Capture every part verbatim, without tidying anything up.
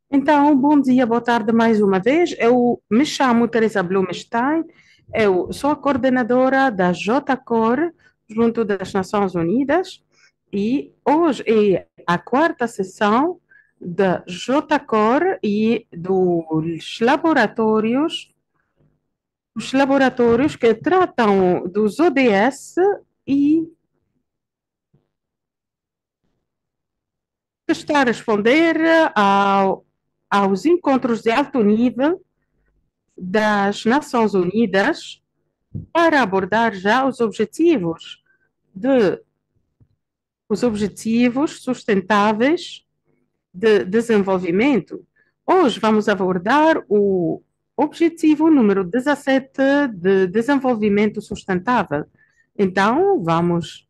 Então, bom dia, boa tarde mais uma vez. Eu me chamo Teresa Blumenstein, eu sou a coordenadora da J C O R, junto das Nações Unidas, e hoje é a quarta sessão da J C O R e dos laboratórios, os laboratórios que tratam dos O D S e que está a responder ao, aos encontros de alto nível das Nações Unidas para abordar já os objetivos de os objetivos sustentáveis de desenvolvimento. Hoje vamos abordar o objetivo número dezassete de desenvolvimento sustentável. Então, vamos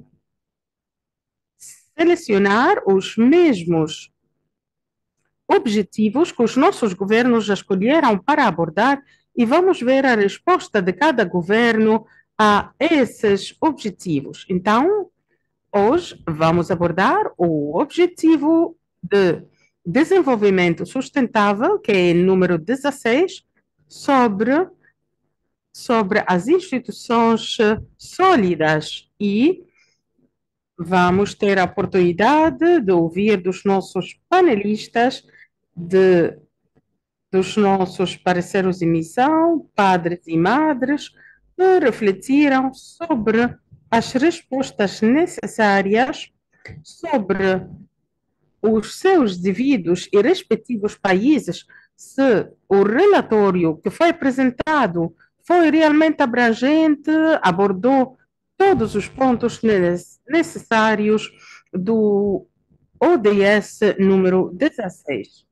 selecionar os mesmos objetivos que os nossos governos já escolheram para abordar e vamos ver a resposta de cada governo a esses objetivos. Então, hoje vamos abordar o objetivo de desenvolvimento sustentável, que é número dezasseis, sobre, sobre as instituições sólidas e vamos ter a oportunidade de ouvir dos nossos panelistas, de, dos nossos parceiros em missão, padres e madres, que refletiram sobre as respostas necessárias sobre os seus devidos e respectivos países, se o relatório que foi apresentado foi realmente abrangente, abordou todos os pontos necessários do O D S número dezasseis.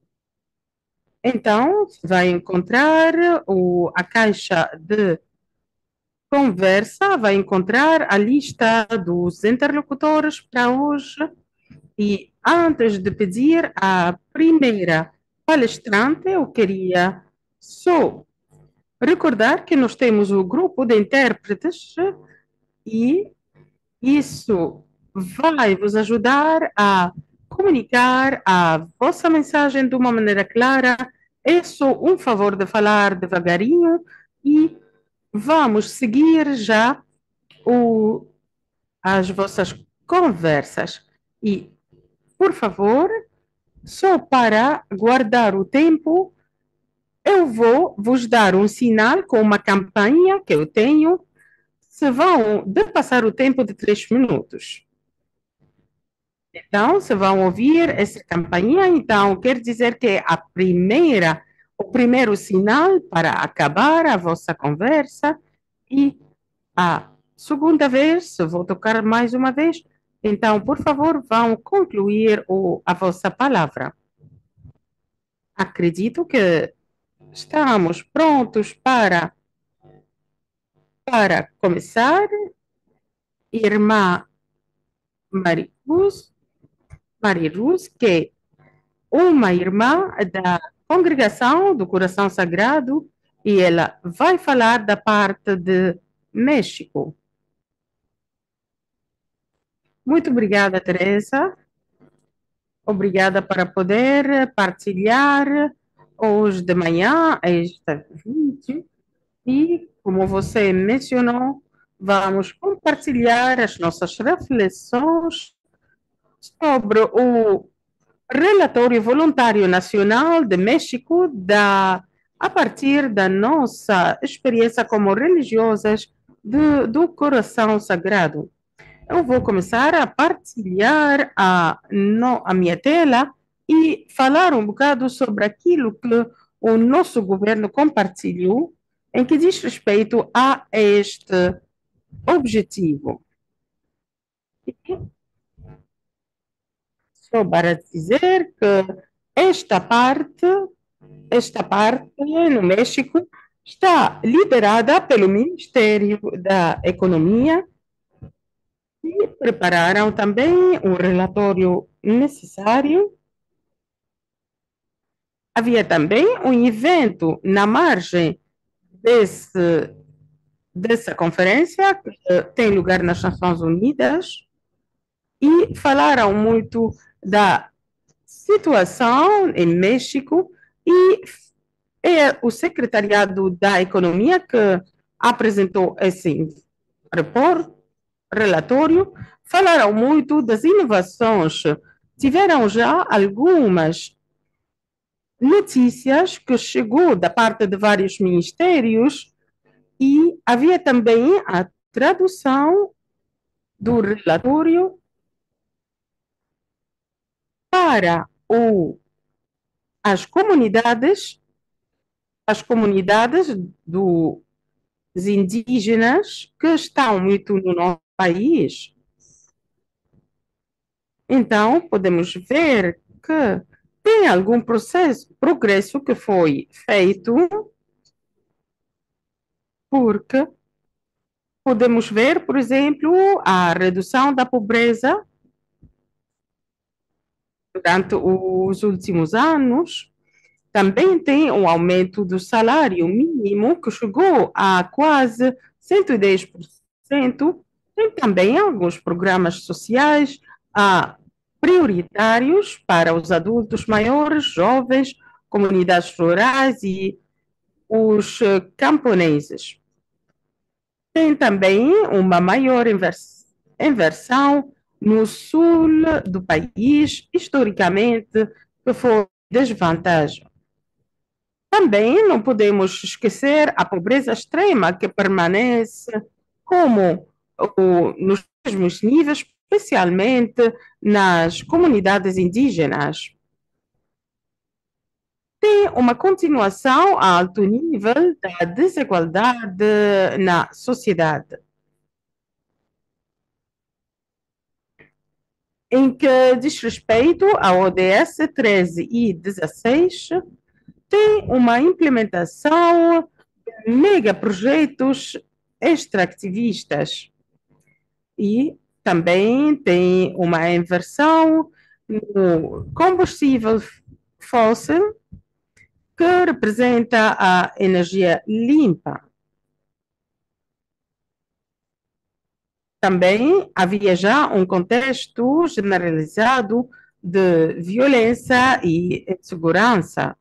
Então, vai encontrar o, a caixa de conversa, vai encontrar a lista dos interlocutores para hoje. E antes de pedir a primeira palestrante, eu queria só recordar que nós temos o grupo de intérpretes e isso vai vos ajudar a comunicar a vossa mensagem de uma maneira clara. É só um favor de falar devagarinho e vamos seguir já o, as vossas conversas. E, por favor, só para guardar o tempo, eu vou vos dar um sinal com uma campanha que eu tenho, se vão de passar o tempo de três minutos. Então, se vão ouvir essa campainha, então quer dizer que a primeira, o primeiro sinal para acabar a vossa conversa e a segunda vez, se vou tocar mais uma vez, então, por favor, vão concluir o, a vossa palavra. Acredito que estamos prontos para, para começar. Irmã Maricruz, Mariruz, que é uma irmã da Congregação do Coração Sagrado, e ela vai falar da parte de México. Muito obrigada, Teresa. Obrigada para poder partilhar hoje de manhã este vídeo. E, como você mencionou, vamos compartilhar as nossas reflexões sobre o Relatório Voluntário Nacional de México da, a partir da nossa experiência como religiosas do, do Coração Sagrado. Eu vou começar a partilhar a, no, a minha tela e falar um bocado sobre aquilo que o nosso governo compartilhou em que diz respeito a este objetivo. Só para dizer que esta parte, esta parte no México está liderada pelo Ministério da Economia e prepararam também um relatório necessário. Havia também um evento na margem desse, dessa conferência, que tem lugar nas Nações Unidas, e falaram muito da situação em México e é o Secretariado da Economia que apresentou esse report, relatório. Falaram muito das inovações. Tiveram já algumas notícias que chegou da parte de vários ministérios e havia também a tradução do relatório para o, as comunidades, as comunidades dos indígenas que estão muito no nosso país. Então, podemos ver que tem algum processo, progresso que foi feito, porque podemos ver, por exemplo, a redução da pobreza durante os últimos anos. Também tem um aumento do salário mínimo, que chegou a quase cento e dez por cento. Tem também alguns programas sociais ah, prioritários para os adultos maiores, jovens, comunidades rurais e os eh, camponeses. Tem também uma maior invers inversão no sul do país, historicamente, que foi desvantagem. Também não podemos esquecer a pobreza extrema que permanece como o, nos mesmos níveis, especialmente nas comunidades indígenas. Tem uma continuação a alto nível da desigualdade na sociedade, em que diz respeito à O D S treze e dezesseis, tem uma implementação de megaprojetos extrativistas e também tem uma inversão no combustível fóssil, que representa a energia limpa. Também havia já um contexto generalizado de violência e insegurança.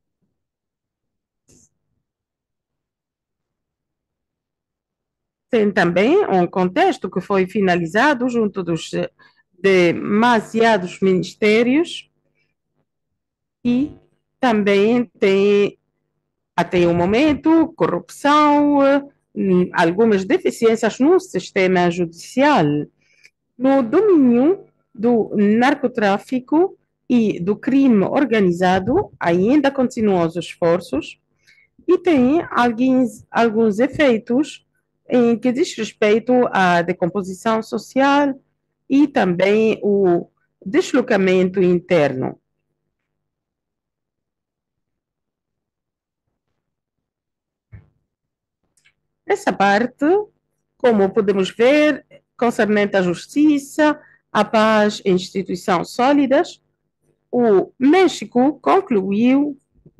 Tem também um contexto que foi finalizado junto dos demasiados ministérios e também tem, até o momento, corrupção, algumas deficiências no sistema judicial. No domínio do narcotráfico e do crime organizado, ainda continuam os esforços e tem alguns, alguns efeitos em que diz respeito à decomposição social e também o deslocamento interno. Essa parte, como podemos ver, concernente à justiça, a paz e instituições sólidas, o México concluiu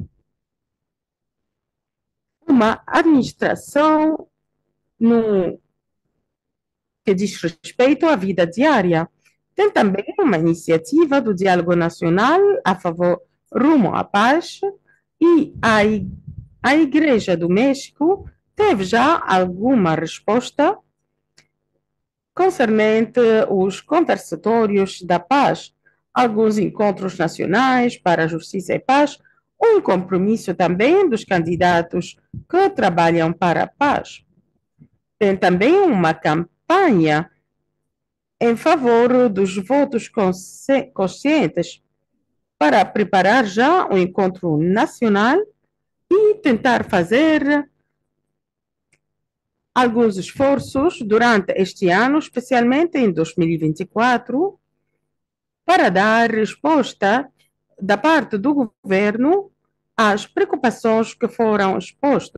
uma administração no que diz respeito à vida diária. Tem também uma iniciativa do diálogo nacional a favor rumo à paz e a, a Igreja do México teve já alguma resposta concernente os conversatórios da paz, alguns encontros nacionais para a justiça e paz, um compromisso também dos candidatos que trabalham para a paz. Tem também uma campanha em favor dos votos conscientes para preparar já um encontro nacional e tentar fazer alguns esforços durante este ano, especialmente em dois mil e vinte e quatro, para dar resposta da parte do governo às preocupações que foram expostas.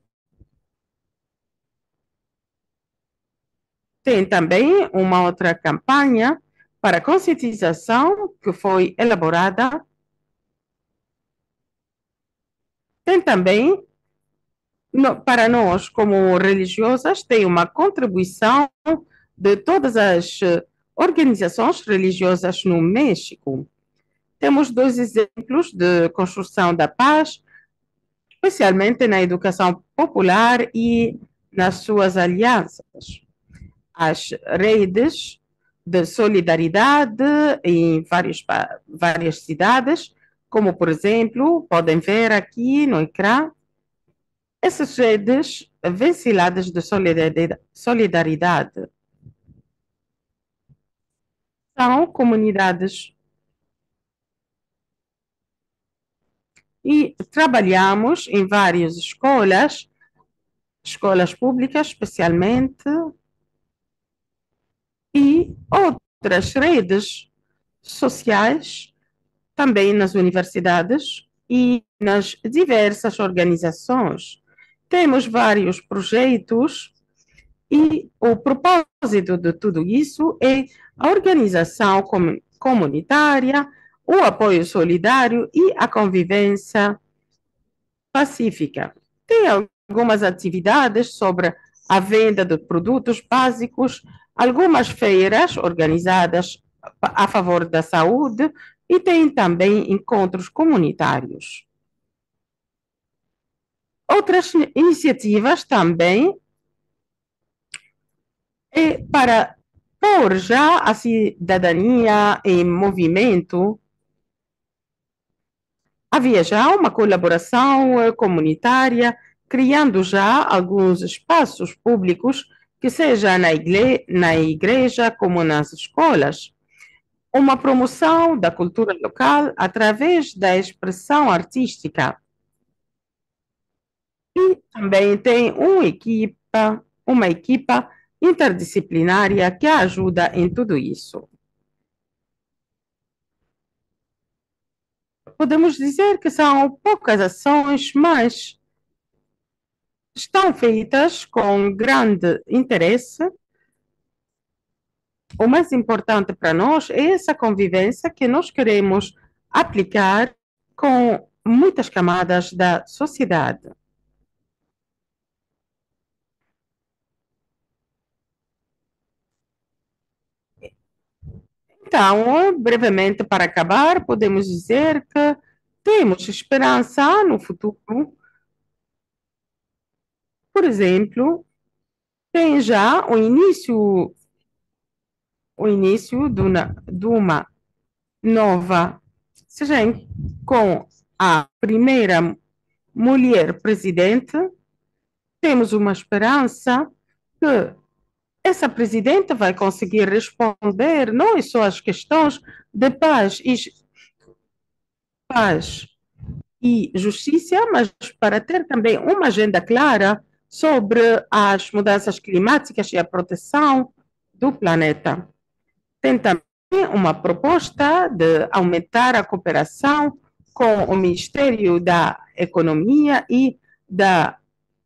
Tem também uma outra campanha para conscientização que foi elaborada. Tem também, no, para nós, como religiosas, tem uma contribuição de todas as organizações religiosas no México. Temos dois exemplos de construção da paz, especialmente na educação popular e nas suas alianças. As redes de solidariedade em vários, várias cidades, como, por exemplo, podem ver aqui no ecrã, essas redes venciladas de solidariedade são comunidades e trabalhamos em várias escolas, escolas públicas especialmente, e outras redes sociais, também nas universidades e nas diversas organizações. Temos vários projetos e o propósito de tudo isso é a organização comunitária, o apoio solidário e a convivência pacífica. Tem algumas atividades sobre a venda de produtos básicos, algumas feiras organizadas a favor da saúde e tem também encontros comunitários. Outras iniciativas também é para pôr já a cidadania em movimento. Havia já uma colaboração comunitária, criando já alguns espaços públicos, que seja na, igre na igreja como nas escolas. Uma promoção da cultura local através da expressão artística. E também tem uma equipa, uma equipa interdisciplinária que ajuda em tudo isso. Podemos dizer que são poucas ações, mas estão feitas com grande interesse. O mais importante para nós é essa convivência que nós queremos aplicar com muitas camadas da sociedade. Então, brevemente, para acabar, podemos dizer que temos esperança no futuro. Por exemplo, tem já o início, o início de uma, de uma nova, seja com a primeira mulher presidente, temos uma esperança que essa presidente vai conseguir responder não só às questões de paz e, paz e justiça, mas para ter também uma agenda clara sobre as mudanças climáticas e a proteção do planeta. Tem também uma proposta de aumentar a cooperação com o Ministério da Economia e da,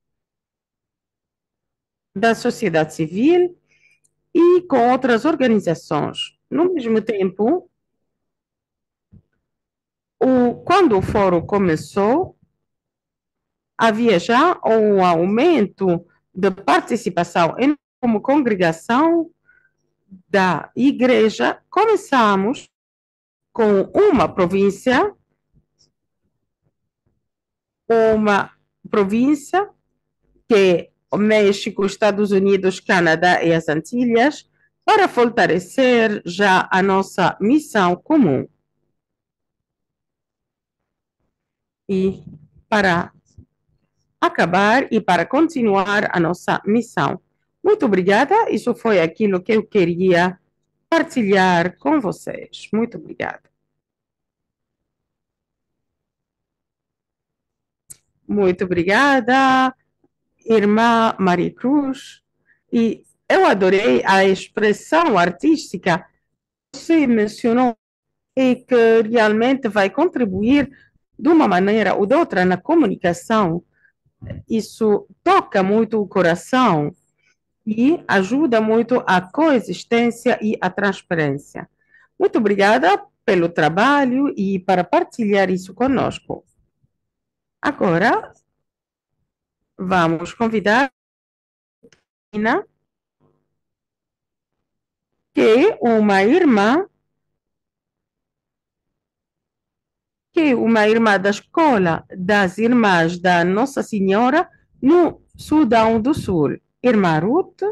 da sociedade civil e com outras organizações. No mesmo tempo, o, quando o fórum começou, havia já um aumento de participação em, como congregação da igreja. Começamos com uma província, uma província que é o México, Estados Unidos, Canadá e as Antilhas, para fortalecer já a nossa missão comum. E para acabar e para continuar a nossa missão. Muito obrigada, isso foi aquilo que eu queria partilhar com vocês. Muito obrigada. Muito obrigada, irmã Maricruz. E eu adorei a expressão artística que você mencionou e que realmente vai contribuir de uma maneira ou de outra na comunicação. Isso toca muito o coração e ajuda muito a coexistência e a transparência. Muito obrigada pelo trabalho e para partilhar isso conosco. Agora, vamos convidar a Ina, que é uma irmã que uma irmã da escola das Irmãs da Nossa Senhora no Sudão do Sul. Irmã Ruth,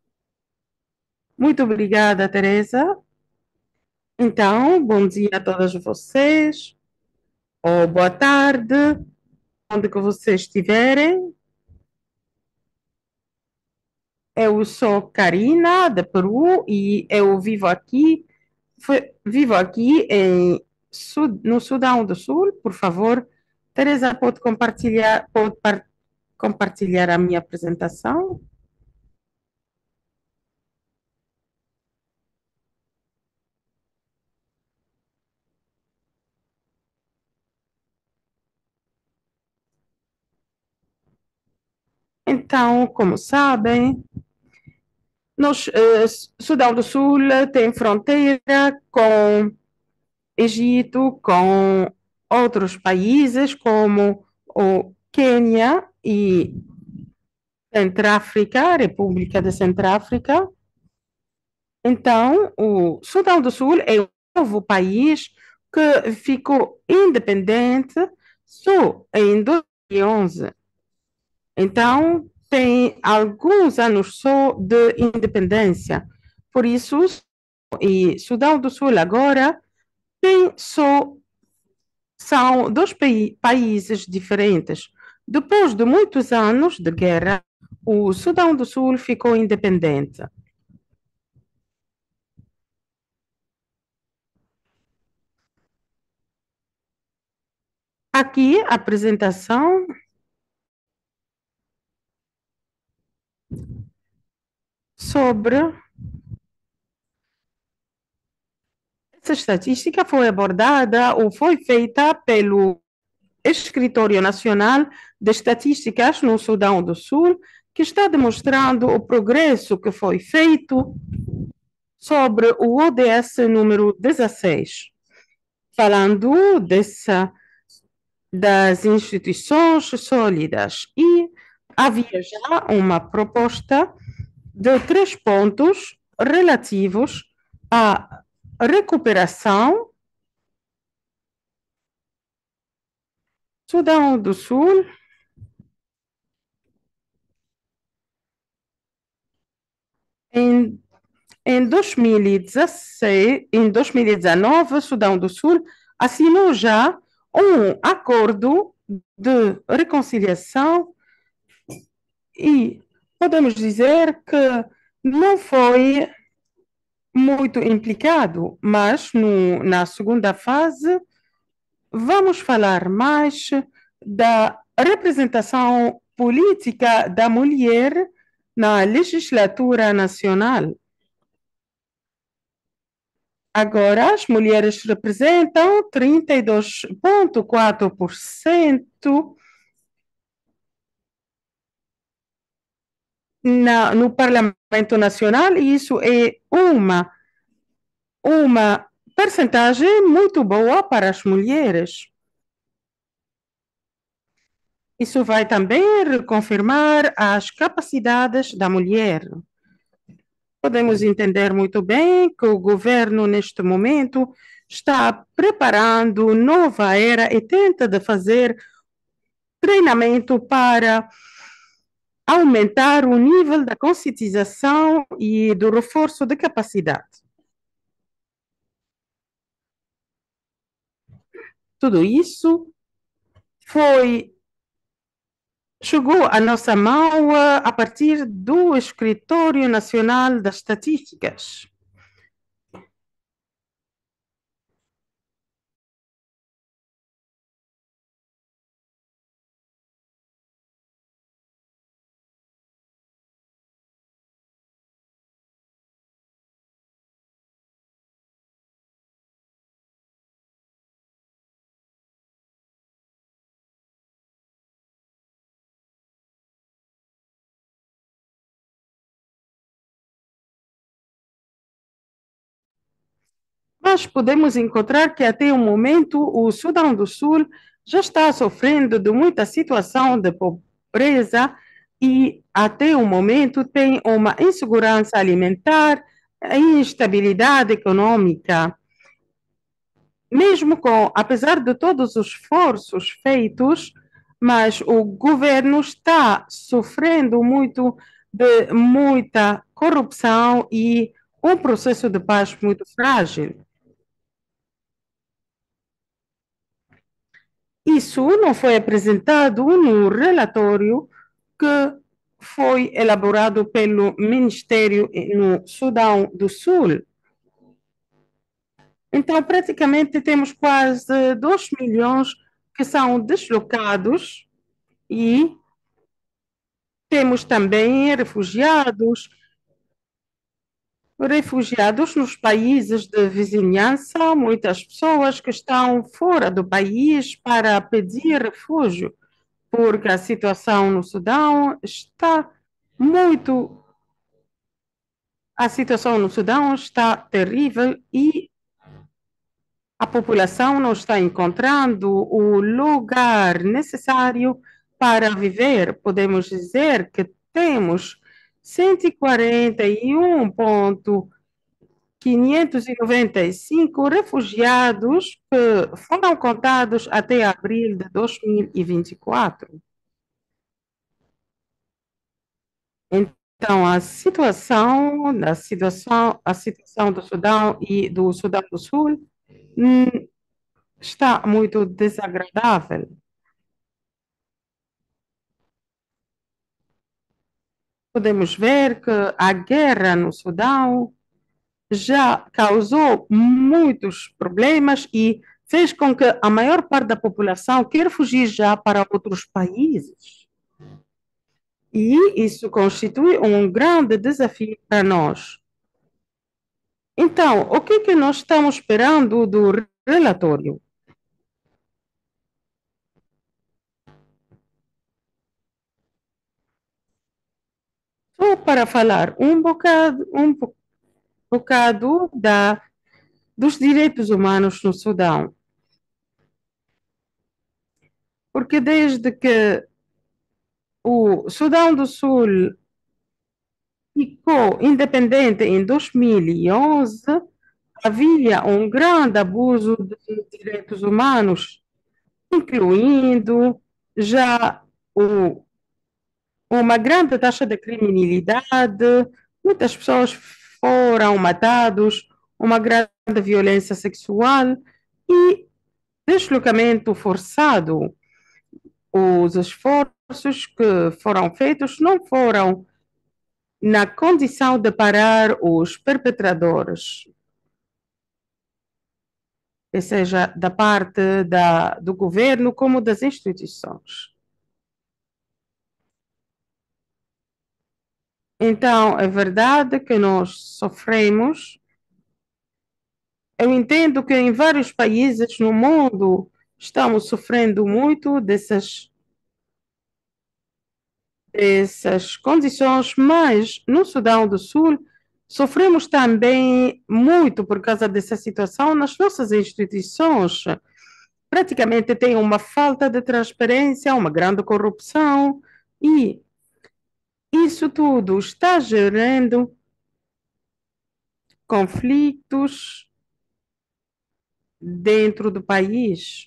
muito obrigada, Teresa. Então, bom dia a todas vocês, ou boa tarde, onde que vocês estiverem. Eu sou Karina, de Peru, e eu vivo aqui, fe- vivo aqui em, Su- no Sudão do Sul. Por favor, Teresa, pode compartilhar, pode par- compartilhar a minha apresentação? Então, como sabem, nós, eh, Sudão do Sul tem fronteira com Egito, com outros países como o Quênia e Centro-África, República de Centro-África. Então, o Sudão do Sul é um novo país que ficou independente só em dois mil e onze. Então, tem alguns anos só de independência. Por isso, e Sudão do Sul agora tem só são dois pai- países diferentes. Depois de muitos anos de guerra, o Sudão do Sul ficou independente. Aqui a apresentação sobre essa estatística foi abordada ou foi feita pelo Escritório Nacional de Estatísticas no Sudão do Sul, que está demonstrando o progresso que foi feito sobre o O D S número dezesseis, falando dessa, das instituições sólidas. E havia já uma proposta de três pontos relativos à recuperação. Sudão do Sul, em, em dois mil e dezesseis, em dois mil e dezenove, Sudão do Sul assinou já um acordo de reconciliação e podemos dizer que não foi muito implicado, mas no, na segunda fase vamos falar mais da representação política da mulher na legislatura nacional. Agora, as mulheres representam trinta e dois vírgula quatro por cento na, no Parlamento Nacional, e isso é uma, uma percentagem muito boa para as mulheres. Isso vai também reconfirmar as capacidades da mulher. Podemos entender muito bem que o governo, neste momento, está preparando nova era e tenta de fazer treinamento para aumentar o nível da conscientização e do reforço de capacidade. Tudo isso foi chegou à nossa mão eh, a partir do Escritório Nacional das Estatísticas. Mas podemos encontrar que até o momento o Sudão do Sul já está sofrendo de muita situação de pobreza e até o momento tem uma insegurança alimentar, instabilidade econômica. mesmo com, apesar de todos os esforços feitos, mas o governo está sofrendo muito de muita corrupção e um processo de paz muito frágil. Isso não foi apresentado no relatório que foi elaborado pelo Ministério no Sudão do Sul. Então, praticamente, temos quase dois milhões que são deslocados e temos também refugiados, refugiados nos países de vizinhança, muitas pessoas que estão fora do país para pedir refúgio, porque a situação no Sudão está muito, a situação no Sudão está terrível e a população não está encontrando o lugar necessário para viver. Podemos dizer que temos cento e quarenta e um mil quinhentos e noventa e cinco refugiados que foram contados até abril de dois mil e vinte e quatro. Então, a situação, a situação, a situação do Sudão e do Sudão do Sul hum, está muito desagradável. Podemos ver que a guerra no Sudão já causou muitos problemas e fez com que a maior parte da população queira fugir já para outros países. E isso constitui um grande desafio para nós. Então, o que que nós estamos esperando do relatório? Só para falar um bocado, um bocado da, dos direitos humanos no Sudão. Porque desde que o Sudão do Sul ficou independente em dois mil e onze, havia um grande abuso de direitos humanos, incluindo já o, uma grande taxa de criminalidade, muitas pessoas foram matadas, uma grande violência sexual e deslocamento forçado. Os esforços que foram feitos não foram na condição de parar os perpetradores, seja da parte da, do governo como das instituições. Então, é verdade que nós sofremos. Eu entendo que em vários países no mundo estamos sofrendo muito dessas, dessas condições, mas no Sudão do Sul sofremos também muito por causa dessa situação nas nossas instituições. Praticamente tem uma falta de transparência, uma grande corrupção, e isso tudo está gerando conflitos dentro do país.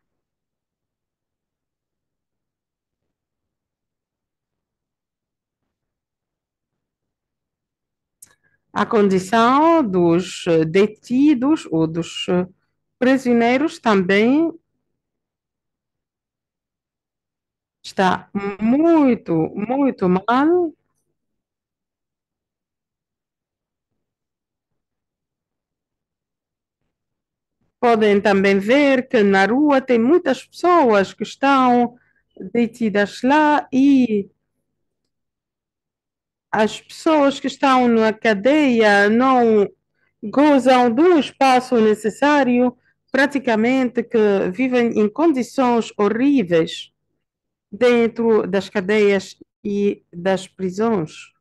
A condição dos eh, detidos ou dos eh, prisioneiros também está muito, muito mal. Podem também ver que na rua tem muitas pessoas que estão detidas lá e as pessoas que estão na cadeia não gozam do espaço necessário, praticamente que vivem em condições horríveis dentro das cadeias e das prisões.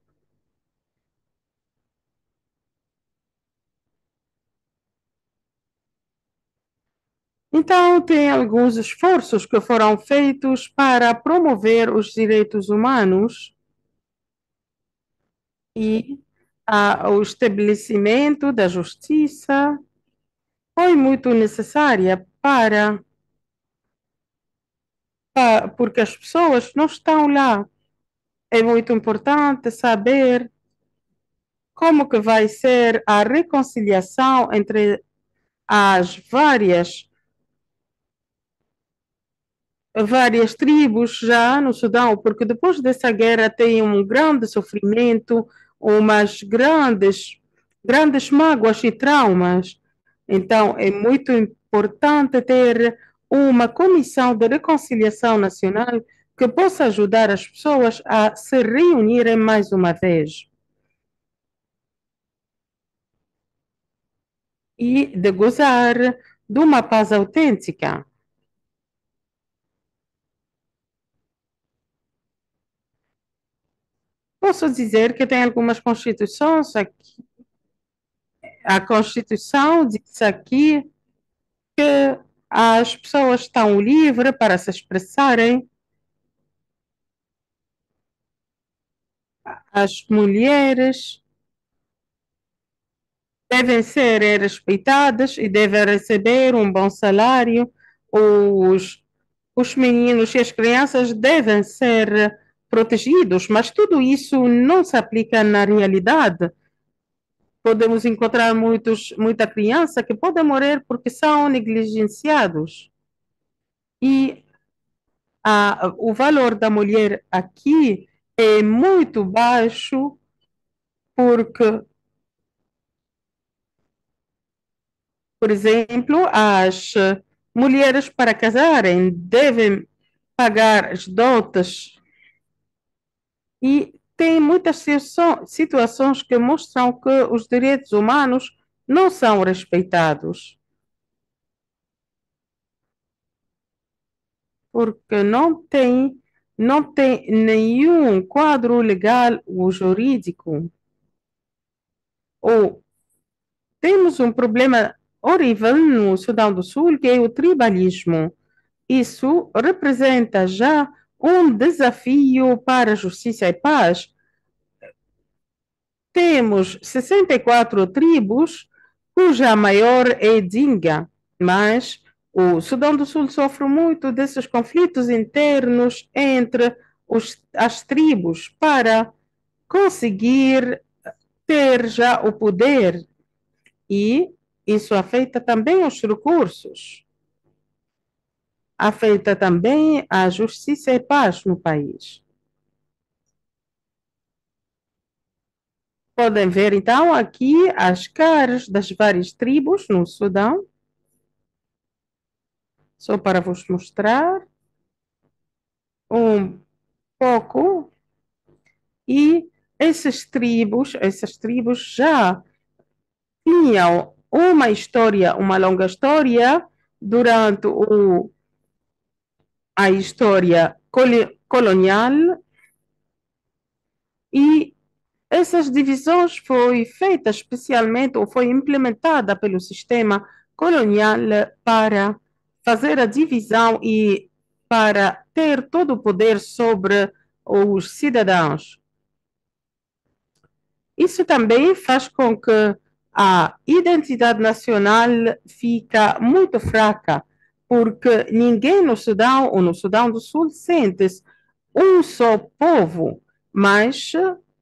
Então, tem alguns esforços que foram feitos para promover os direitos humanos e ah, o estabelecimento da justiça foi muito necessária para, pa- porque as pessoas não estão lá. É muito importante saber como que vai ser a reconciliação entre as várias várias tribos já no Sudão, porque depois dessa guerra tem um grande sofrimento, umas grandes, grandes mágoas e traumas. Então, é muito importante ter uma comissão de reconciliação nacional que possa ajudar as pessoas a se reunirem mais uma vez e de gozar de uma paz autêntica. Posso dizer que tem algumas constituições aqui. A Constituição diz aqui que as pessoas estão livres para se expressarem, as mulheres devem ser respeitadas e devem receber um bom salário, os, os meninos e as crianças devem ser protegidos, mas tudo isso não se aplica na realidade. Podemos encontrar muitos, muita criança que pode morrer porque são negligenciados. E a, o valor da mulher aqui é muito baixo, porque, por exemplo, as mulheres para casarem devem pagar as dotes e tem muitas situações que mostram que os direitos humanos não são respeitados, porque não tem, não tem nenhum quadro legal ou jurídico. Ou temos um problema horrível no Sudão do Sul, que é o tribalismo. Isso representa já um desafio para a justiça e paz. Temos sessenta e quatro tribos, cuja maior é Dinga, mas o Sudão do Sul sofre muito desses conflitos internos entre os, as tribos para conseguir ter já o poder e isso afeta também os recursos, afeta também a justiça e paz no país. Podem ver então aqui as caras das várias tribos no Sudão, só para vos mostrar um pouco. E essas tribos, essas tribos já tinham uma história, uma longa história durante o, a história colonial e essas divisões foi feita especialmente ou foi implementada pelo sistema colonial para fazer a divisão e para ter todo o poder sobre os cidadãos. Isso também faz com que a identidade nacional fica muito fraca, porque ninguém no Sudão ou no Sudão do Sul sente-se um só povo, mas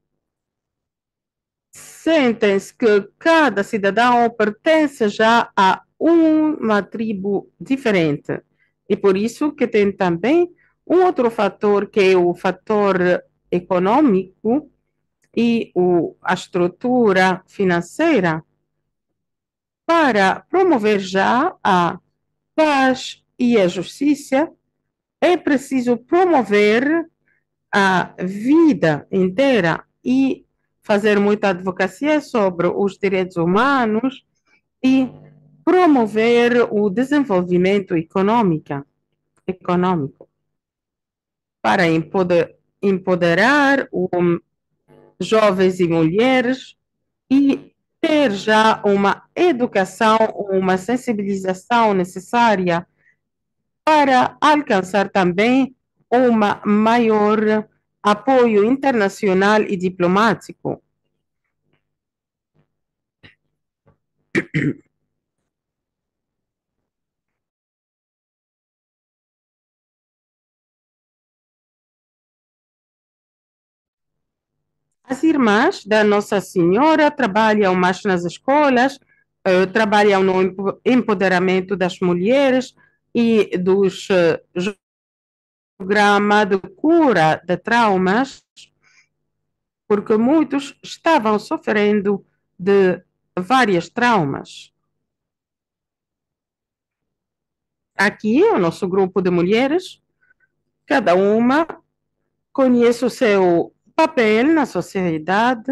sentem-se que cada cidadão pertence já a uma tribo diferente. E por isso que tem também um outro fator, que é o fator econômico e o, a estrutura financeira, para promover já a paz e a justiça, é preciso promover a vida inteira e fazer muita advocacia sobre os direitos humanos e promover o desenvolvimento econômica, econômico para empoder, empoderar os jovens e mulheres e ter já uma educação, uma sensibilização necessária para alcançar também uma maior apoio internacional e diplomático. As irmãs da Nossa Senhora trabalham mais nas escolas, eh, trabalham no empo- empoderamento das mulheres e dos eh, programas de cura de traumas, porque muitos estavam sofrendo de vários traumas. Aqui, o nosso grupo de mulheres, cada uma conhece o seu papel na sociedade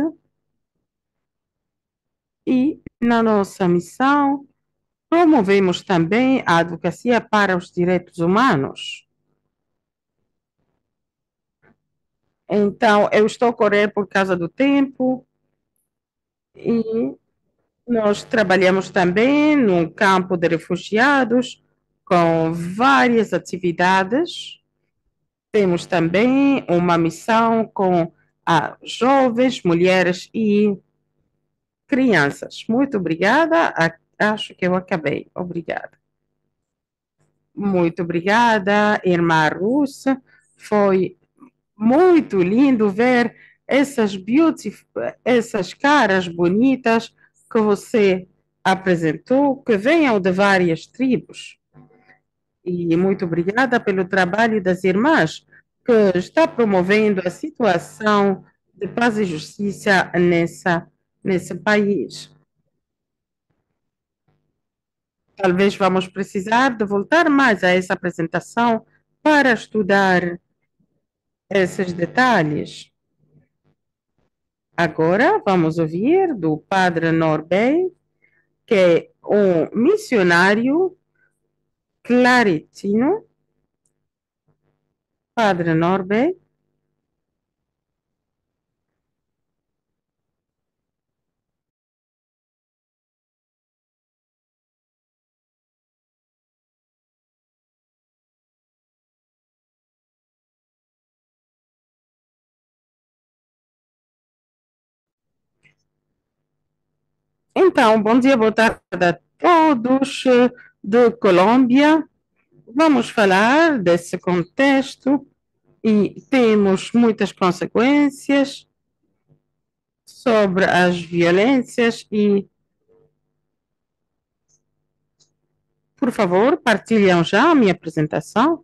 e na nossa missão promovemos também a advocacia para os direitos humanos. Então, eu estou a correr por causa do tempo e nós trabalhamos também no campo de refugiados com várias atividades. Temos também uma missão com ah, jovens, mulheres e crianças. Muito obrigada. Acho que eu acabei. Obrigada. Muito obrigada, irmã Russa. Foi muito lindo ver essas beautiful, essas caras bonitas que você apresentou, que venham de várias tribos. E muito obrigada pelo trabalho das irmãs, que está promovendo a situação de paz e justiça nessa, nesse país. Talvez vamos precisar de voltar mais a essa apresentação para estudar esses detalhes. Agora vamos ouvir do Padre Norbey, que é um missionário claretino. Padre Norbey. Então, bom dia, boa tarde a todos eh, de Colômbia. Vamos falar desse contexto e temos muitas consequências sobre as violências e, por favor, partilham já a minha apresentação.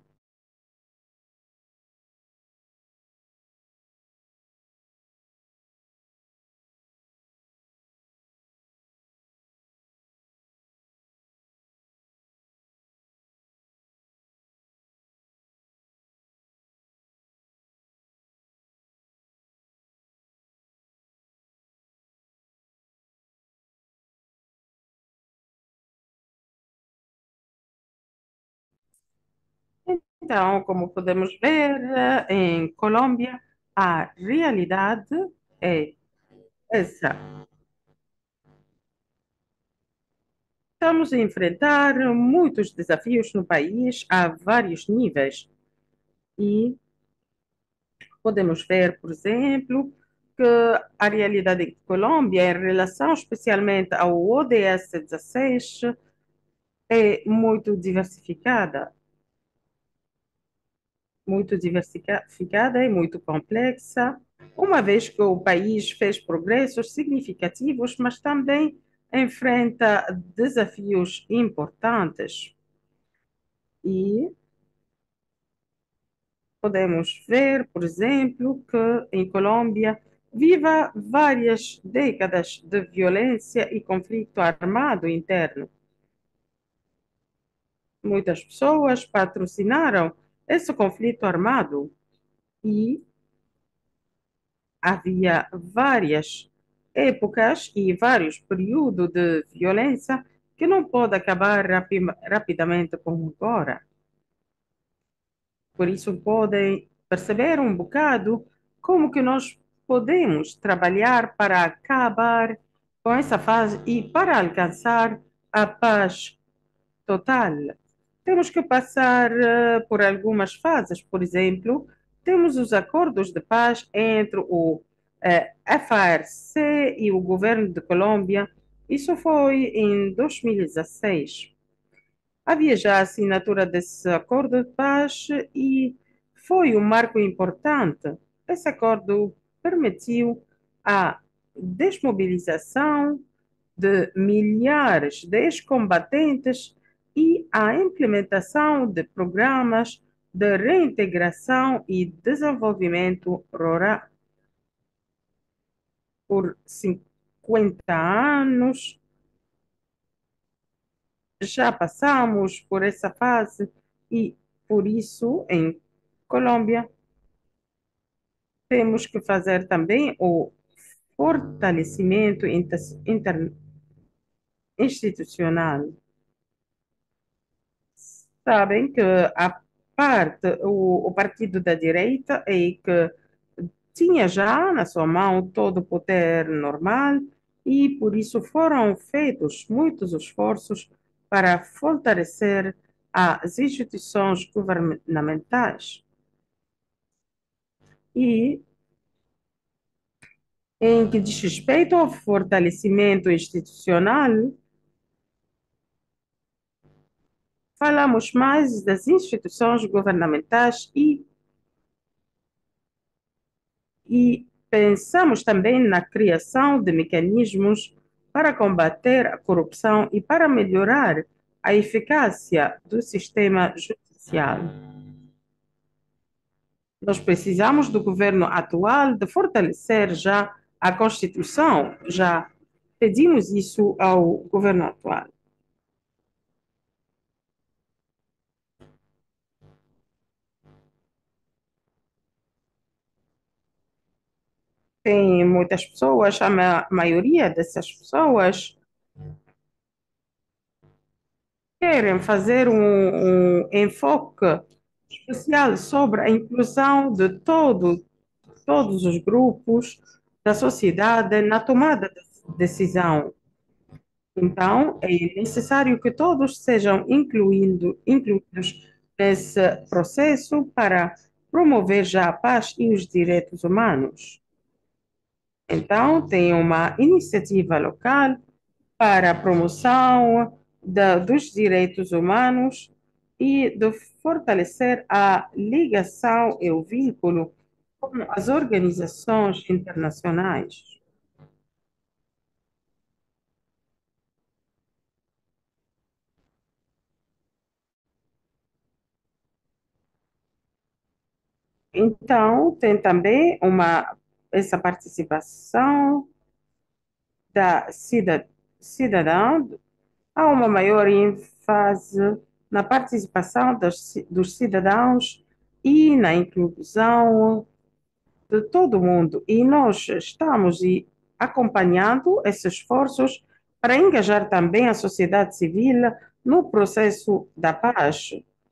Então, como podemos ver, eh, em Colômbia, a realidade é essa. Estamos a enfrentar muitos desafios no país a vários níveis e podemos ver, por exemplo, que a realidade de Colômbia, em relação especialmente ao O D S dezesseis, é muito diversificada, muito diversificada e muito complexa, uma vez que o país fez progressos significativos, mas também enfrenta desafios importantes. E podemos ver, por exemplo, que em Colômbia viva várias décadas de violência e conflito armado interno. Muitas pessoas patrocinaram esse conflito armado e havia várias épocas e vários períodos de violência que não pode acabar rapi rapidamente como agora. Por isso podem perceber um bocado como que nós podemos trabalhar para acabar com essa fase e para alcançar a paz total. Temos que passar uh, por algumas fases, por exemplo, temos os acordos de paz entre o uh, F A R C e o governo de Colômbia. Isso foi em dois mil e dezesseis. Havia já a assinatura desse acordo de paz e foi um marco importante. Esse acordo permitiu a desmobilização de milhares de ex-combatentes e a implementação de programas de reintegração e desenvolvimento rural. Por cinquenta anos, já passamos por essa fase e, por isso, em Colômbia, temos que fazer também o fortalecimento interinstitucional. Sabem que a parte, o, o partido da direita é que tinha já na sua mão todo o poder normal e por isso foram feitos muitos esforços para fortalecer as instituições governamentais. E em que diz respeito ao fortalecimento institucional, falamos mais das instituições governamentais e e pensamos também na criação de mecanismos para combater a corrupção e para melhorar a eficácia do sistema judicial. Nós precisamos do governo atual de fortalecer já a Constituição, já pedimos isso ao governo atual. Tem muitas pessoas, a ma maioria dessas pessoas querem fazer um, um enfoque especial sobre a inclusão de todo, todos os grupos da sociedade na tomada de decisão. Então, é necessário que todos sejam incluindo, incluídos nesse processo para promover já a paz e os direitos humanos. Então, tem uma iniciativa local para a promoção da, dos direitos humanos e de fortalecer a ligação e o vínculo com as organizações internacionais. Então, tem também uma, essa participação da cida- cidadã, há uma maior ênfase na participação dos, dos cidadãos e na inclusão de todo mundo. E nós estamos e acompanhando esses esforços para engajar também a sociedade civil no processo da paz.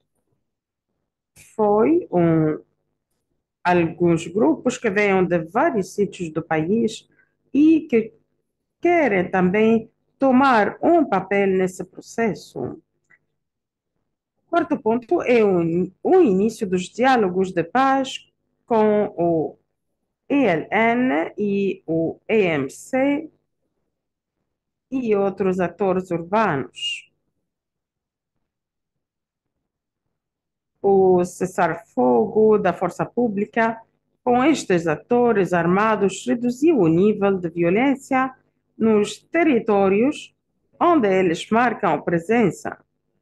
Foi um, alguns grupos que vêm de vários sítios do país e que querem também tomar um papel nesse processo. O quarto ponto é o, o início dos diálogos de paz com o E L N e o E M C e outros atores urbanos. O cessar-fogo da força pública com estes atores armados reduziu o nível de violência nos territórios onde eles marcam presença.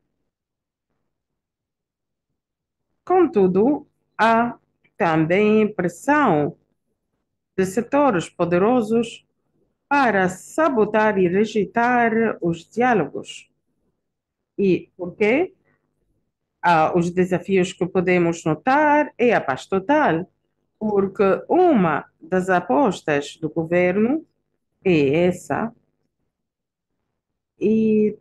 Contudo, há também pressão de setores poderosos para sabotar e rejeitar os diálogos. E por quê? Ah, os desafios que podemos notar é a paz total, porque uma das apostas do governo é essa, e,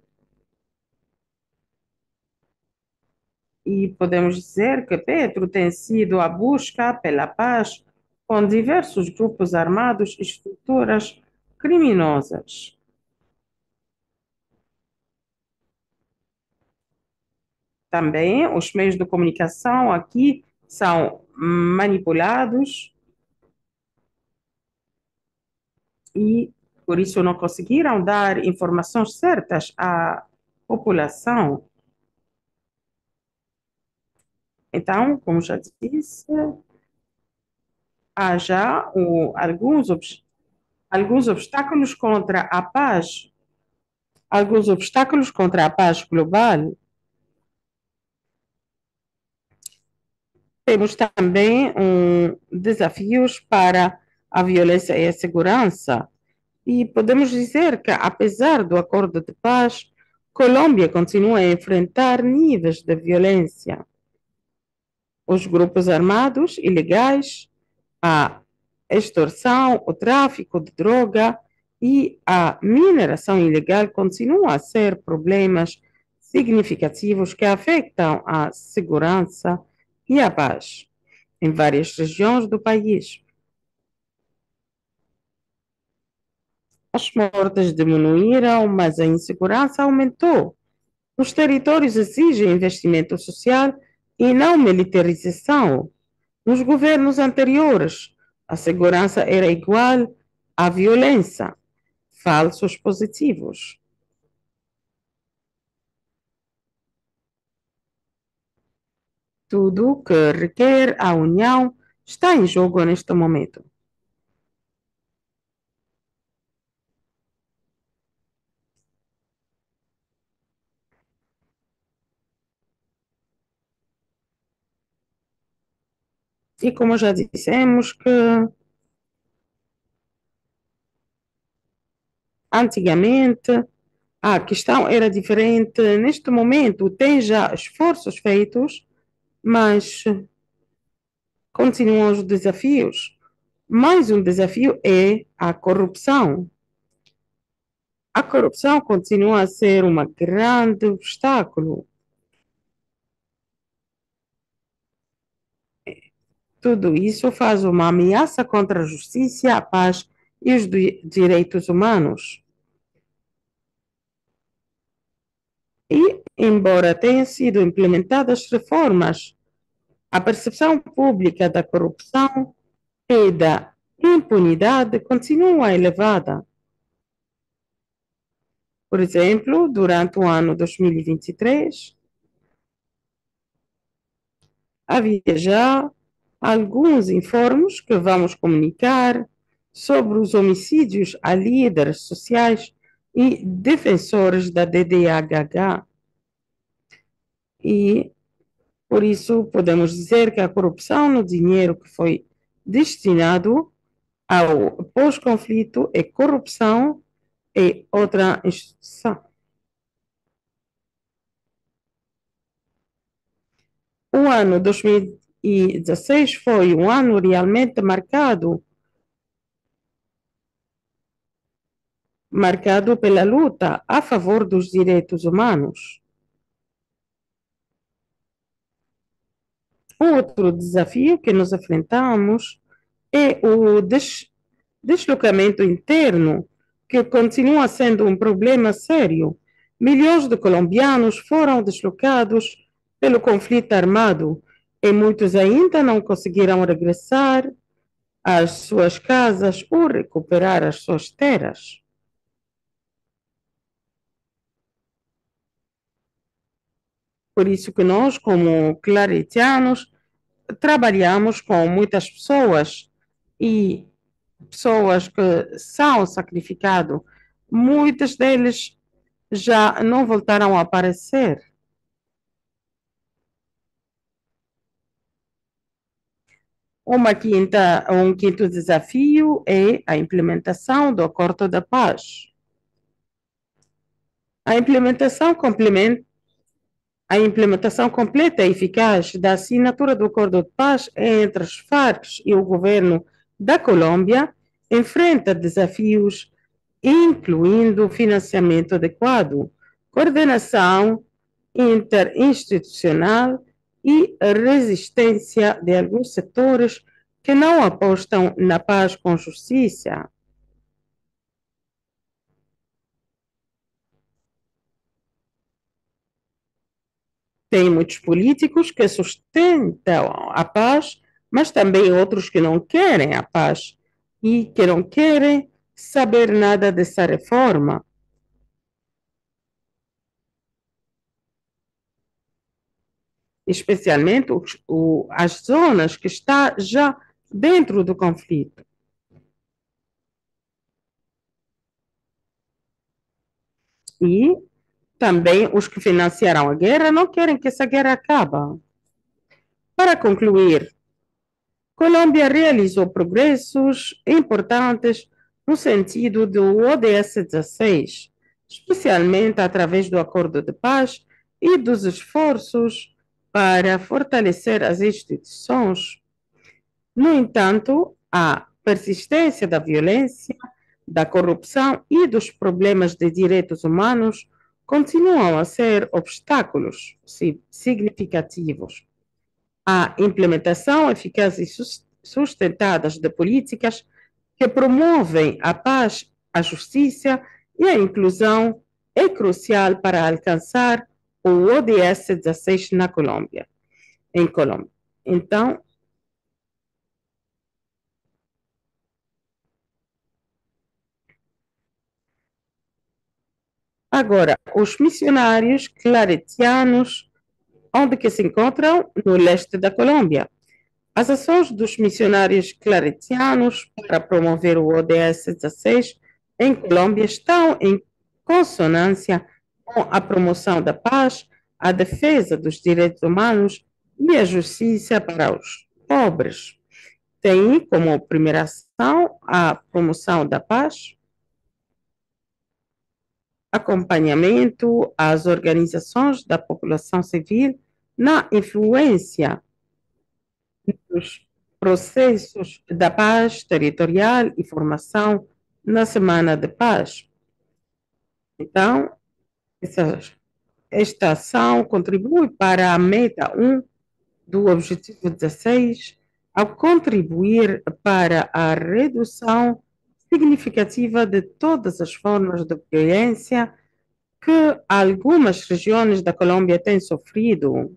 e podemos dizer que Petro tem sido a busca pela paz com diversos grupos armados e estruturas criminosas. Também os meios de comunicação aqui são manipulados e, por isso, não conseguiram dar informações certas à população. Então, como já disse, há já o, alguns objetivos Alguns obstáculos contra a paz, alguns obstáculos contra a paz global. Temos também um, desafios para a violência e a segurança. E podemos dizer que, apesar do acordo de paz, Colômbia continua a enfrentar níveis de violência. Os grupos armados ilegais, a extorsão, o tráfico de droga e a mineração ilegal continuam a ser problemas significativos que afetam a segurança e a paz em várias regiões do país. As mortes diminuíram, mas a insegurança aumentou. Os territórios exigem investimento social e não militarização. Nos governos anteriores, a segurança era igual à violência, falsos positivos. Tudo que requer a união está em jogo neste momento. E como já dissemos que antigamente a questão era diferente, neste momento tem já esforços feitos, mas continuam os desafios. Mais um desafio é a corrupção. A corrupção continua a ser um grande obstáculo. Tudo isso faz uma ameaça contra a justiça, a paz e os direitos humanos. E, embora tenham sido implementadas reformas, a percepção pública da corrupção e da impunidade continua elevada. Por exemplo, durante o ano dois mil e vinte e três, havia já alguns informes que vamos comunicar sobre os homicídios a líderes sociais e defensores da D D H H. E, por isso, podemos dizer que a corrupção no dinheiro que foi destinado ao pós-conflito é corrupção e outra instituição. O ano dois mil e dezesseis foi um ano realmente marcado marcado pela luta a favor dos direitos humanos. Outro desafio que nos enfrentamos é o des deslocamento interno, que continua sendo um problema sério. Milhões de colombianos foram deslocados pelo conflito armado e muitos ainda não conseguiram regressar às suas casas ou recuperar as suas terras. Por isso que nós, como claretianos, trabalhamos com muitas pessoas e pessoas que são sacrificadas, muitas deles já não voltaram a aparecer. Uma quinta, um quinto desafio é a implementação do Acordo da Paz. A implementação complementa A implementação completa e eficaz da assinatura do Acordo de Paz entre as Farc e o governo da Colômbia enfrenta desafios, incluindo financiamento adequado, coordenação interinstitucional e resistência de alguns setores que não apostam na paz com justiça. Tem muitos políticos que sustentam a paz, mas também outros que não querem a paz e que não querem saber nada dessa reforma, especialmente os, o, as zonas que estão já dentro do conflito. E também os que financiaram a guerra não querem que essa guerra acabe. Para concluir, Colômbia realizou progressos importantes no sentido do O D S dezesseis, especialmente através do acordo de paz e dos esforços para fortalecer as instituições. No entanto, a persistência da violência, da corrupção e dos problemas de direitos humanos continuam a ser obstáculos significativos. A implementação eficaz e sustentada de políticas que promovem a paz, a justiça e a inclusão é crucial para alcançar o O D S dezesseis na Colômbia, em Colômbia. Então, agora, os missionários claretianos, onde que se encontram? No leste da Colômbia. As ações dos missionários claretianos para promover o O D S dezesseis em Colômbia estão em consonância com a promoção da paz, a defesa dos direitos humanos e a justiça para os pobres. Tem como primeira ação a promoção da paz, acompanhamento às organizações da população civil na influência dos processos da paz territorial e formação na Semana de Paz. Então, essa, esta ação contribui para a meta um do Objetivo dezesseis, ao contribuir para a redução significativa de todas as formas de violência que algumas regiões da Colômbia têm sofrido.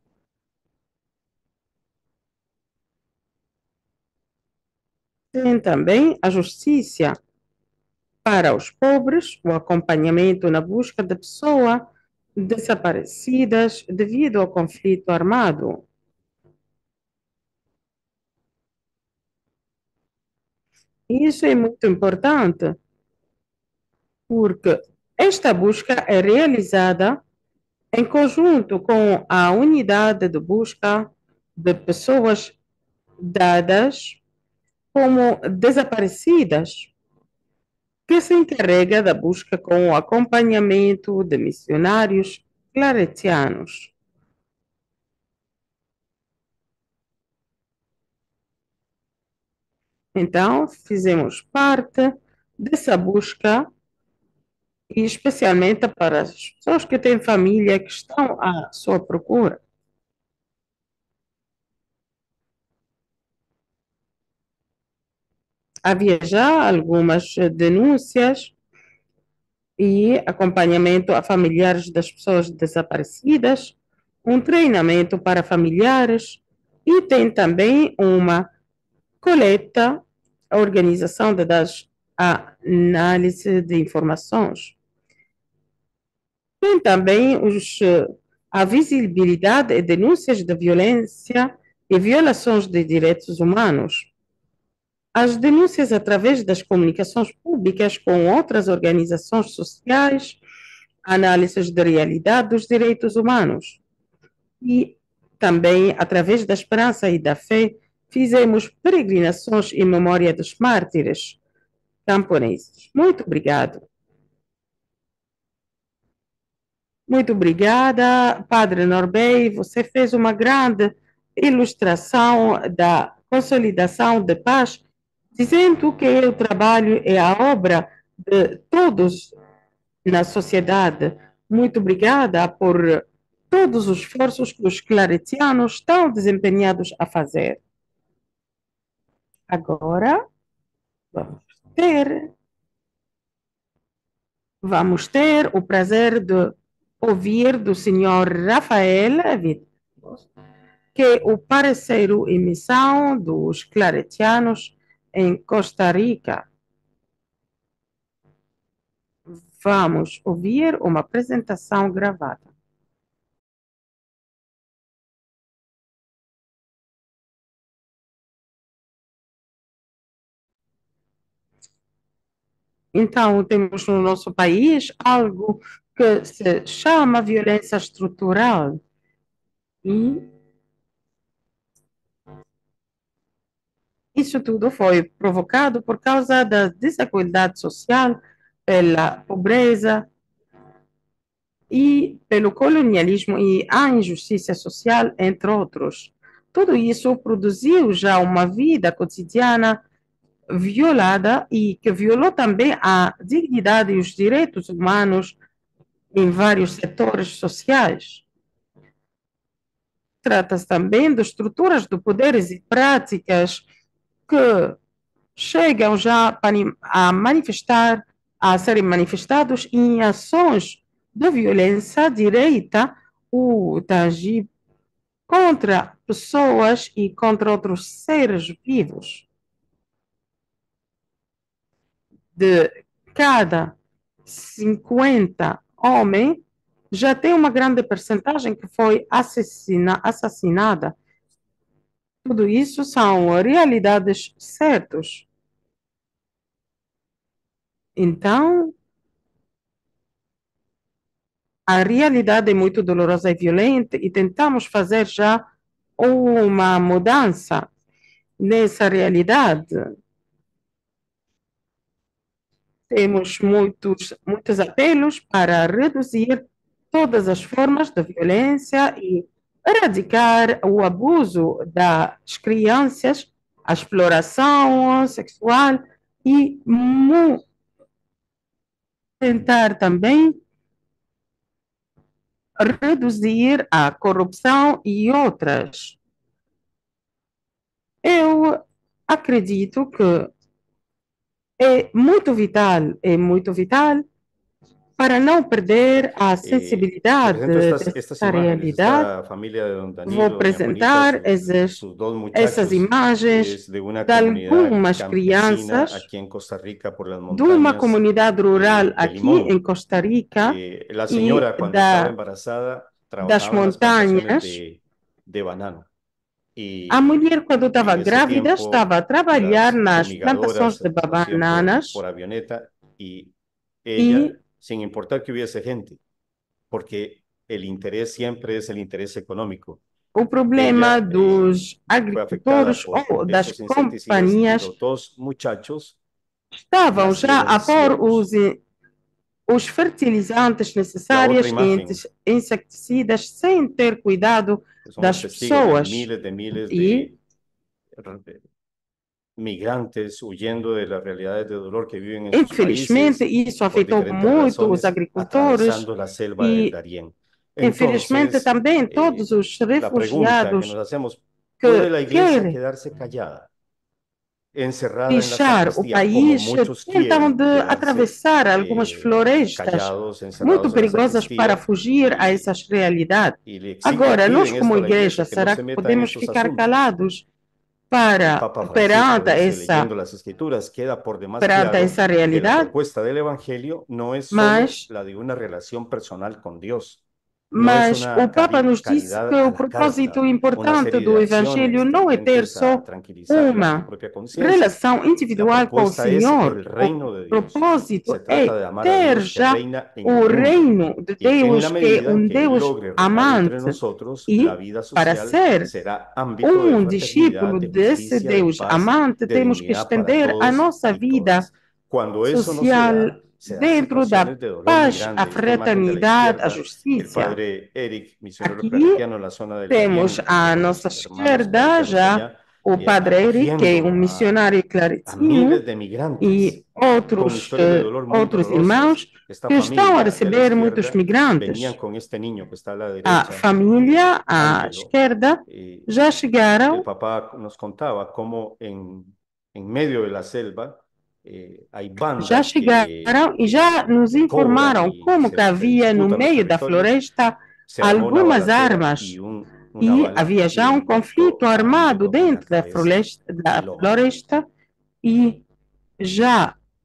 Tem também a justiça para os pobres, o acompanhamento na busca de pessoas desaparecidas devido ao conflito armado. Isso é muito importante, porque esta busca é realizada em conjunto com a unidade de busca de pessoas dadas como desaparecidas, que se encarrega da busca com o acompanhamento de missionários claretianos. Então, fizemos parte dessa busca, e especialmente para as pessoas que têm família que estão à sua procura. Havia já algumas denúncias e acompanhamento a familiares das pessoas desaparecidas, um treinamento para familiares e tem também uma coleta, a organização de dados, a análise de informações. Tem também os, a visibilidade e denúncias de violência e violações de direitos humanos. As denúncias através das comunicações públicas com outras organizações sociais, análises de realidade dos direitos humanos. E também, através da esperança e da fé, fizemos peregrinações em memória dos mártires camponeses. Muito obrigado. Muito obrigada, Padre Norbey. Você fez uma grande ilustração da consolidação de paz, dizendo que o trabalho é a obra de todos na sociedade. Muito obrigada por todos os esforços que os claretianos estão desempenhados a fazer. Agora, vamos ter, vamos ter o prazer de ouvir do senhor Rafael Vitor, que é o parceiro em missão dos claretianos em Costa Rica. Vamos ouvir uma apresentação gravada. Então, temos no nosso país algo que se chama violência estrutural. E isso tudo foi provocado por causa da desigualdade social, pela pobreza e pelo colonialismo e a injustiça social, entre outros. Tudo isso produziu já uma vida cotidiana violada e que violou também a dignidade e os direitos humanos em vários setores sociais. Trata-se também de estruturas de poderes e práticas que chegam já a manifestar, a serem manifestados em ações de violência direta ou tangível contra pessoas e contra outros seres vivos. De cada cinquenta homens, já tem uma grande percentagem que foi assassina, assassinada. Tudo isso são realidades certas. Então, a realidade é muito dolorosa e violenta e tentamos fazer já uma mudança nessa realidade. Temos muitos, muitos apelos para reduzir todas as formas de violência e erradicar o abuso das crianças, a exploração sexual e tentar também reduzir a corrupção e outras. Eu acredito que é muito vital, é muito vital para não perder a Eh, te sensibilidade presento estas, estas dessa imágenes, realidade. esta familia de don Vou Danilo, doña Juanita, apresentar sus, essas, sus dos essas muchachos, imagens es de una de comunidad algumas campesina crianças aquí en Costa Rica por las de uma montañas comunidade rural eh, de aqui em Limón. Costa Rica Eh, la e señora cuando estaba da, embarazada das trabajaba en las plantaciones montanhas. de, de banano A y mulher, quando estava en ese grávida, estava tiempo a trabalhar las nas plantações fumigadoras de hacían por, bananas por avioneta y ella, e sin importar que hubiese gente, porque el interés siempre es el interés económico. o problema Ella eh, dos fue afectada agricultores por ou das estos insecticidas y companhias los dos muchachos estavam já nacieron a pôr ciegos. os, os fertilizantes La otra necessários e imagen, inseticidas sem ter cuidado somos das testigos de pessoas. miles de miles E, de migrantes huyendo de las realidades de dolor que viven en sus infelizmente, países isso por afetou diferentes muito os razones, agricultores atravesando la selva del e, Darién. infelizmente, Entonces, também eh, todos os la pregunta que refugiados nos hacemos, ¿puede que la iglesia querem quedarse callada, encerrada en la deixar o sacristía, como país, muchos tentam quieren de quedarse atravessar algumas eh, florestas callados, muito encerrados en la perigosas para sacristía fugir a y, essas realidades? y le, exi- le Agora, nós piden como esto a la igreja, iglesia, que no será se que meta en podemos estos ficar asuntos? calados El para Papa Francisco perante dice, essa leyendo las Escrituras, queda por demás perante claro essa que la realidade? propuesta del Evangelio no es solo Mas la de una relación personal con Dios, no es Mas o una Papa cari- nos disse que caridad a o la propósito carta, una importante serie de do Evangelho acciones não é ter tendentes a só tranquilizar a tu uma propia conciencia. relação La individual com o propuesta es Senhor. el O reino de Dios. Se propósito trata é de amar a ter Dios que já reina en el o mundo. reino de Y en la Deus, que é medida en um que Él Deus logre reinar entre amante. nosotros, la E vida para social ser será ámbito de um fraternidad, discípulo de desse justicia, de Deus paz, amante, de temos que dignidad para estender a todos nossa y vida todas. Cuando eso no se social da, se dan dentro da situaciones de dolor muy paz, a grande. Esta imagen de la fraternidade, a izquierda, el justiça. padre Eric, misionero Aqui claretiano en la zona del temos Darién, à con nossa los hermanos esquerda claretianos já allá, o eh, Padre Eric, que é um acogiendo a, missionário a claretino, miles de migrantes e con outros, historias de eh, dolor muy outros dolorosas. irmãos Esta que estão a familia de a la receber muitos izquierda venían migrantes. con este niño que está a la A derecha, eh, família à Ángelo. esquerda Eh, já el chegaram, papá nos contaba cómo en, en medio de la selva eh, hay já bandas que, chegaram e já que, nos que cobran informaram y como que se, se havia no disputan los meio da territorios. floresta Se armó una algumas balacera y armas un, una e bala havia já le um conflito impactó a armado Ángelo en la dentro da cabeza floresta, y da lo mató. floresta e já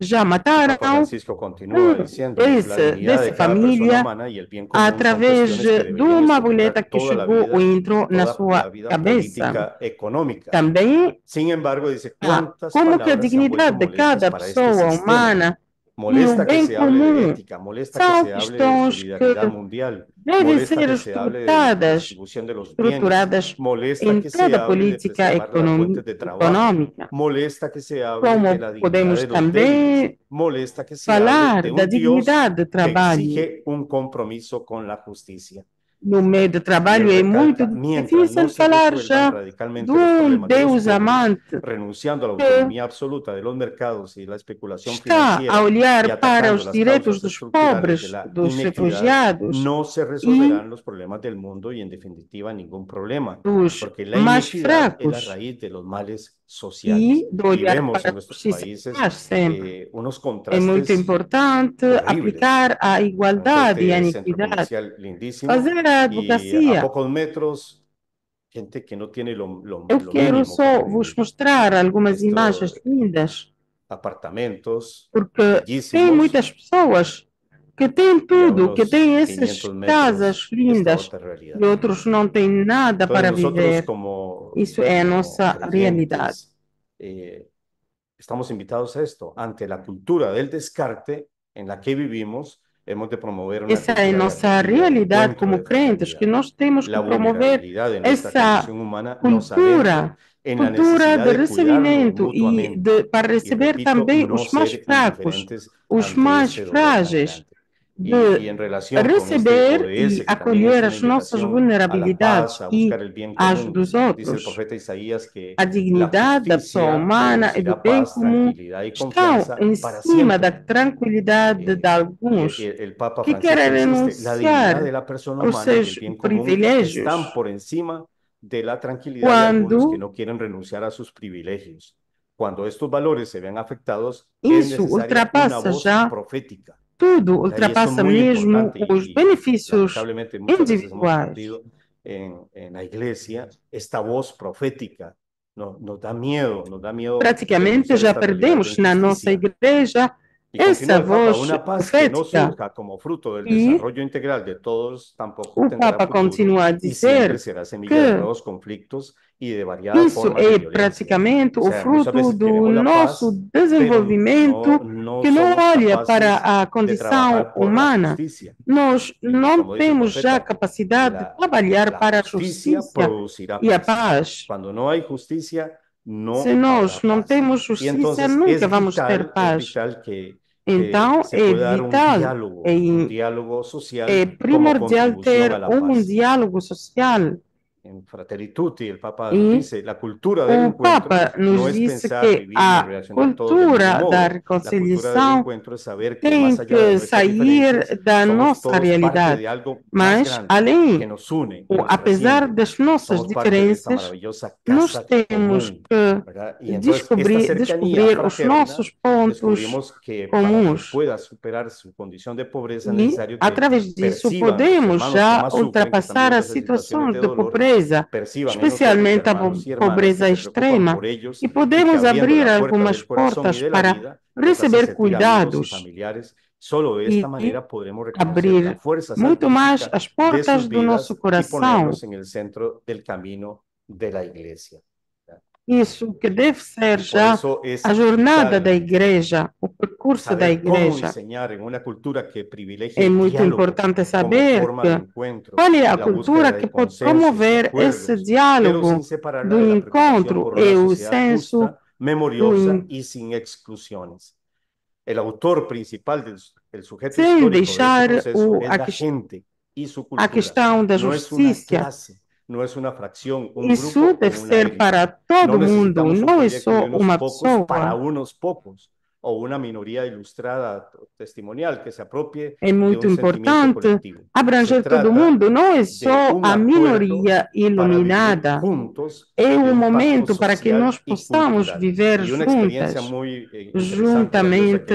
já Papa mataram Francisco continúa diciendo, la esse, dignidad de dessa cada persona família humana y el bien común son através cuestiones que de deberían uma estructurar boleta que toda la chegou ou vida y entrou na toda sua la vida cabeça. política económica. Também, Sin embargo, dice, ah, ¿cuántas como que a palabras se han vuelto dignidade de molestas cada para este pessoa sistema? humana e o Molesta que bem se hable de comum ética, molesta que são se hable de questões que solidaridad mundial, devem molesta ser que se hable de la estruturadas, distribución de los bienes, estruturadas molesta em que se toda a hable de política preservar las econom- fuentes de trabajo, econômica. molesta que se hable de Como la dignidad podemos de los débiles, também molesta que se hable falar de da un Dios dignidade do que trabalho. exige un compromiso con la justicia. No meio do Y él trabalho é muito recalca, mientras no difícil se falar resuelvan já de radicalmente los um problemas de los Deus pobres, amante renunciando a la que autonomía absoluta de los mercados y la especulación está a financiera y olhar para atacando os las direitos causas dos estructurales de pobres, la dos inequidad, refugiados no se e resolverán los problemas del mundo y en definitiva ningún problema, dos porque la mais inequidad es la fracos raíz de los males sociales. e de Y olhar vemos para en a nuestros justiça e países paz sempre. eh, unos É muito contrastes importante horribles. aplicar a Tenemos igualdade e a este centro iniquidade, comercial lindísimo fazer a y a advocacia. pocos metros, gente que no tiene lo, lo, Eu lo quero mínimo para só vos vivir. mostrar algumas Esto, imagens lindas, apartamentos porque tem bellísimos muitas pessoas que têm y a tudo, que têm unos essas quinientos casas metros esta lindas otra realidad. e outros não têm nada Entonces para nosotros viver. como, Isso é a como nossa realidade. creyentes eh, estamos invitados a esto. Ante la cultura del descarte en la que vivimos, hemos de promover una Essa é a cultura de nossa acogida, de realidade encuentro, como de crentes, que fraternidad. nós temos La que promover vulnerabilidad de nuestra essa condición humana nos adentra cultura, en la cultura necesidad de de cuidarnos recebimento e mutuamente. de, para Y receber repito, também no os mais ser fracos, indiferentes os ante mais este dolor tan frágeis, grande. Y, y de en relación con este receber e O D S, que también es acolher una as nossas invitación a la vulnerabilidades paz, a e buscar el bien as común, dos dice el outros. profeta Isaías que A la dignidade da pessoa justicia humana e do producirá bem paz, comum tranquilidad y estão confianza em para cima da siempre. tranquilidade de Eh, y alguns el, el Papa que Francisco querem insiste, la dignidad de renunciar la persona aos humana y el seus bien común están privilégios por encima de la tranquilidad de algunos que quando no quieren renunciar a sus privilegios. Cuando estos valores se ven afectados, es isso necesaria una ultrapassa voz já profética. tudo, ¿Verdad? Y esto es ultrapassa muy mesmo importante os y, y benefícios lamentablemente muchas veces hemos individuais. perdido en, en la iglesia esta voz profética. No, nos da miedo, nos da miedo Praticamente denunciar já esta realidad de perdemos na nossa injusticia. igreja Y continúa essa el Papa, voz una paz que no profética. surja como fruto del E desarrollo integral de todos tampoco o tendrá Papa futuro continua a y siempre dizer será semilla de que nuevos conflictos y de variadas isso formas de é violencia. praticamente O o sea, muchas fruto veces do queremos la nosso paz, pero no, desenvolvimento no que não somos olha para capaces a de condição trabajar por la humana. justicia. Nós Y não como dice el temos já profeta, capacidade de la, trabalhar la para a justicia justiça producirá e a paz. paz. Cuando no hay justicia, Se no habrá nós não paz. temos Y justiça, entonces nunca es vamos ter vital, es paz. vital que, que Então, se é pueda dar un vital, diálogo, é, un diálogo social é como primordial contribución a ter la um paz. diálogo social. En Fratelli Tutti, el Papa nos E dice, la cultura del o encuentro Papa no nos es disse pensar, que vivir ni a relacionar todos del mismo cultura da modo. La cultura del reconciliação encuentro es saber que tem más allá de que nuestras diferencias, sair da somos nossa todos parte realidade. de algo más Mas, grande que além, nos une y o- nos apesar trasciende. das nossas Somos parte de esta diferenças, maravillosa nós casa temos común, que ¿verdad? Y entonces esta descobrir, cercanía descobrir os fraterna, nossos pontos descubrimos que para que comuns. pueda superar su condición de pobreza es E, necesario que através disso, perciban los podemos hermanos que já más sufren, que están ultrapassar viviendo as esas situaciones situações de de dolor, pobreza, perciban en nosotros especialmente a po- hermanos y hermanas que pobreza se preocupan extrema, por ellos e y que podemos abriendo abrir la puerta algumas del corazón y portas de la para vida los hacen receber sentir amigos y cuidados familiares. Solo de esta e manera podremos reconocer la abrir fuerza muito mais salvífica as de portas sus do nosso vidas y coração. ponerlos en el centro del camino de la iglesia. Isso que deve ser Y por já eso es a jornada da vital igreja, o percurso da saber cómo igreja. enseñar en una cultura que privilegie É el muito diálogo importante como saber forma de que encuentro, qual é a la búsqueda cultura de que pode consensos y promover esse acuerdos, pero diálogo sin separarla do de la preocupación encontro por e una o sociedad senso justa, do memoriosa en- y sin exclusiones. El autor principal del el sujeto sem histórico de este deixar proceso o, es a, la ques- gente y su a cultura. questão da No es una justiça. clase, no es una fracción, un Isso grupo o deve una ser élite. para No todo mundo, necesitamos un não é proyecto de só unos uma pocos para pessoa. unos pocos o una minoría ilustrada testimonial que se apropie É de muito un sentimiento importante colectivo. Se abranger todo trata mundo, não é de só un a acuerdo minoria para vivir iluminada. juntos É de um un pacto momento para que social nós y possamos cultural. viver Y una experiencia juntas, muy eh, interesante y valiosa juntamente, que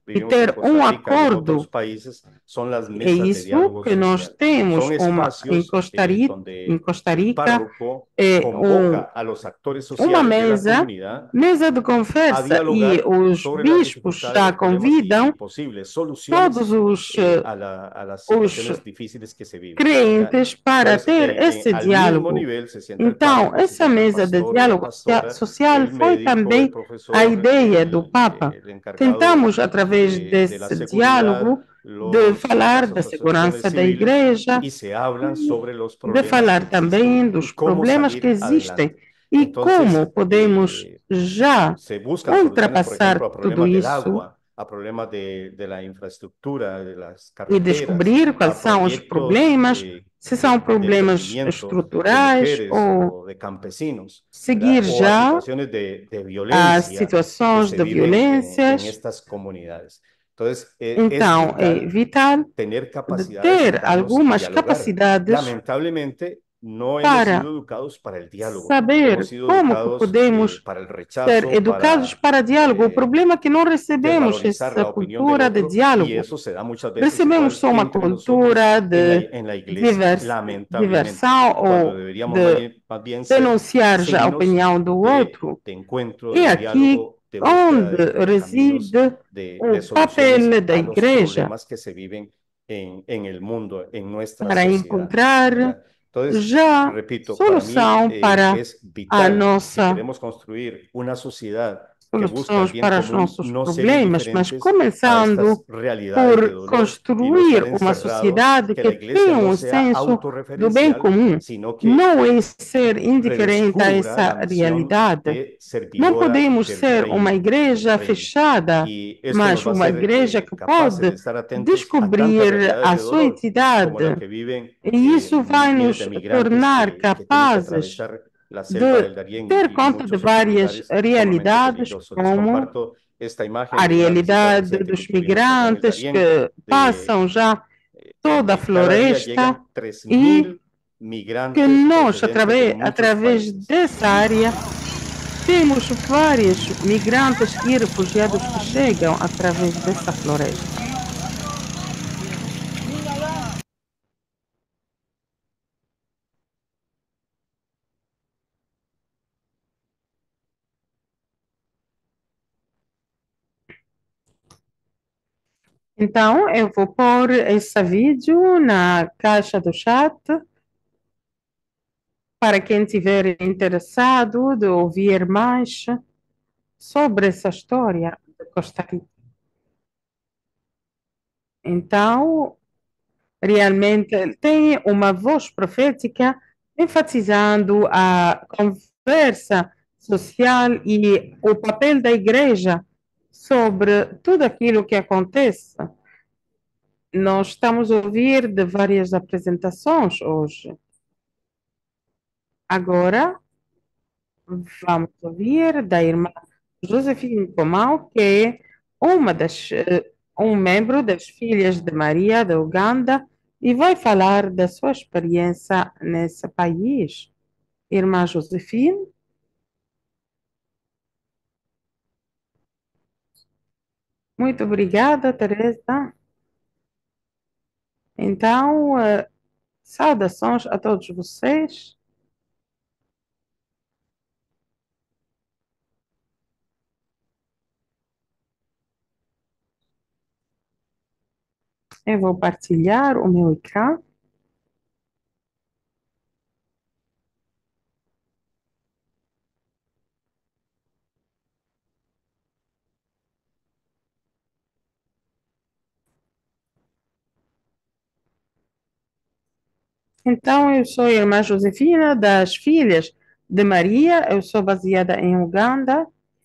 e vivimos en ter um Costa Rica y en otros acordo. países, son las É mesas de isso diálogo que nós social. temos Son uma, em espacios Costa eh, Rica, em donde Costa el Rica párroco é convoca um, a los actores uma sociales de la mesa, comunidad mesa de a conversa, e dialogar os sobre las bispos dificultades, já los problemas y, y convidam posibles soluciones todos os, eh, eh, a, la, a, las os situaciones difíciles que se viven. ¿Ya? crentes para Entonces, ter eh, eh, esse al mismo diálogo. nivel se sienta el Então, párroco, se essa sienta el mesa de pastor o la diálogo socia- pastora, social el foi médico, el também a profesor, ideia do el, Papa. eh, el encargado Tentamos, através de, de la desse seguridad, diálogo, de los, falar las da asociaciones segurança da civiles, igreja y se hablan e sobre los de problemas que falar existen também y dos cómo problemas que salir existem adelante. e como Entonces, podemos eh, já se buscan soluciones, por ejemplo, ultrapassar a tudo problemas del isso agua, a problemas de, de la infraestructura, de las e carreteras, descobrir quais a são os proyectos problemas, eh, se de, são de problemas emprendimiento de estruturais mujeres ou o de campesinos, ¿verdad? seguir O a já situaciones de, de as violencia que situações se de viven en, en violências. estas comunidades. Entonces, eh, es Então, é vital vital tener de capacidad de ter sentarnos y algumas dialogar. capacidades Lamentablemente, no hemos para sido educados para el diálogo, hemos saber sido como que educados eh, podemos para el ser rechazo, educados para para diálogo. O eh, problema é que não recebemos desvalorizar essa la opinión del cultura de otro, y diálogo. eso se da muchas veces Recebemos igual só uma entre nosotros cultura en la, de en la iglesia, divers, lamentablemente, diversão cuando ou deberíamos más de bien, más bien ser denunciar já a signos opinião do de, outro. de encuentro, É de aqui diálogo, de búsqueda onde de, de caminos reside de, o de soluciones papel da a los igreja problemas que se viven en, en el mundo, en nuestras para sociedades, encontrar ¿verdad? Entonces, já repito, para mí solução eh, para es a vital, si nossa queremos construir una sociedad que busca el soluções bien para os común, nossos no ser problemas, mas indiferentes a estas começando realidades de por dolor y no estar construir uma encerrados, sociedade que que la iglesia tenha no um sea senso do bem autorreferencial, comum. sino que Não é ser indiferente a redescubra essa la misión realidade. de Não servidora podemos del ser uma reino, del igreja reino. fechada, Y esto mas nos va a uma hacer igreja eh, que capaces de pode estar atentos a tantas descobrir realidades a de sua dolor como la entidade. que viven E eh, isso vai miles de nos migrantes tornar que, que tienen que capazes atravesar la selva de del Darién ter y, y conta de muchos otros várias lugares sumamente realidades, peligrosos. Les como comparto esta imagen a de una visita realidade reciente que dos tuvimos allá en el migrantes Darién, que de passam já eh, toda a donde cada día floresta llegan tres e mil que migrantes nós, procedentes de através, muchos através países. dessa área, temos vários migrantes e refugiados que chegam através dessa floresta. Então, eu vou pôr esse vídeo na caixa do chat para quem estiver interessado de ouvir mais sobre essa história de Costa Rica. Então, realmente ele tem uma voz profética enfatizando a conversa social e o papel da igreja sobre tudo aquilo que acontece. Nós estamos a ouvir de várias apresentações hoje. Agora, vamos ouvir da irmã Josefina Comau, que é uma das, eh, um membro das Filhas de Maria da Uganda e vai falar da sua experiência nesse país. Irmã Josefina, muito obrigada, Teresa. Então, eh, saudações a todos vocês. Eu vou partilhar o meu ecrã. Então, eu sou a irmã Josefina, das Filhas de Maria, eu sou baseada em Uganda.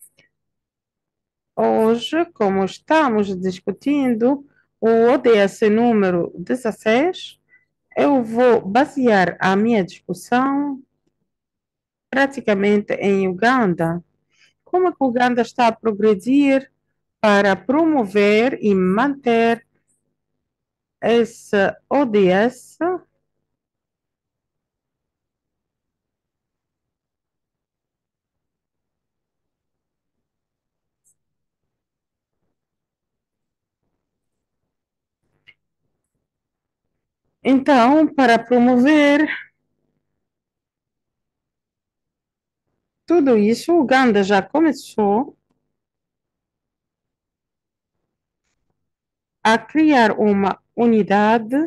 Hoje, como estamos discutindo o O D S número dezesseis, eu vou basear a minha discussão praticamente em Uganda. Como é que Uganda está a progredir para promover e manter esse O D S Então, para promover tudo isso, Uganda já começou a criar uma unidade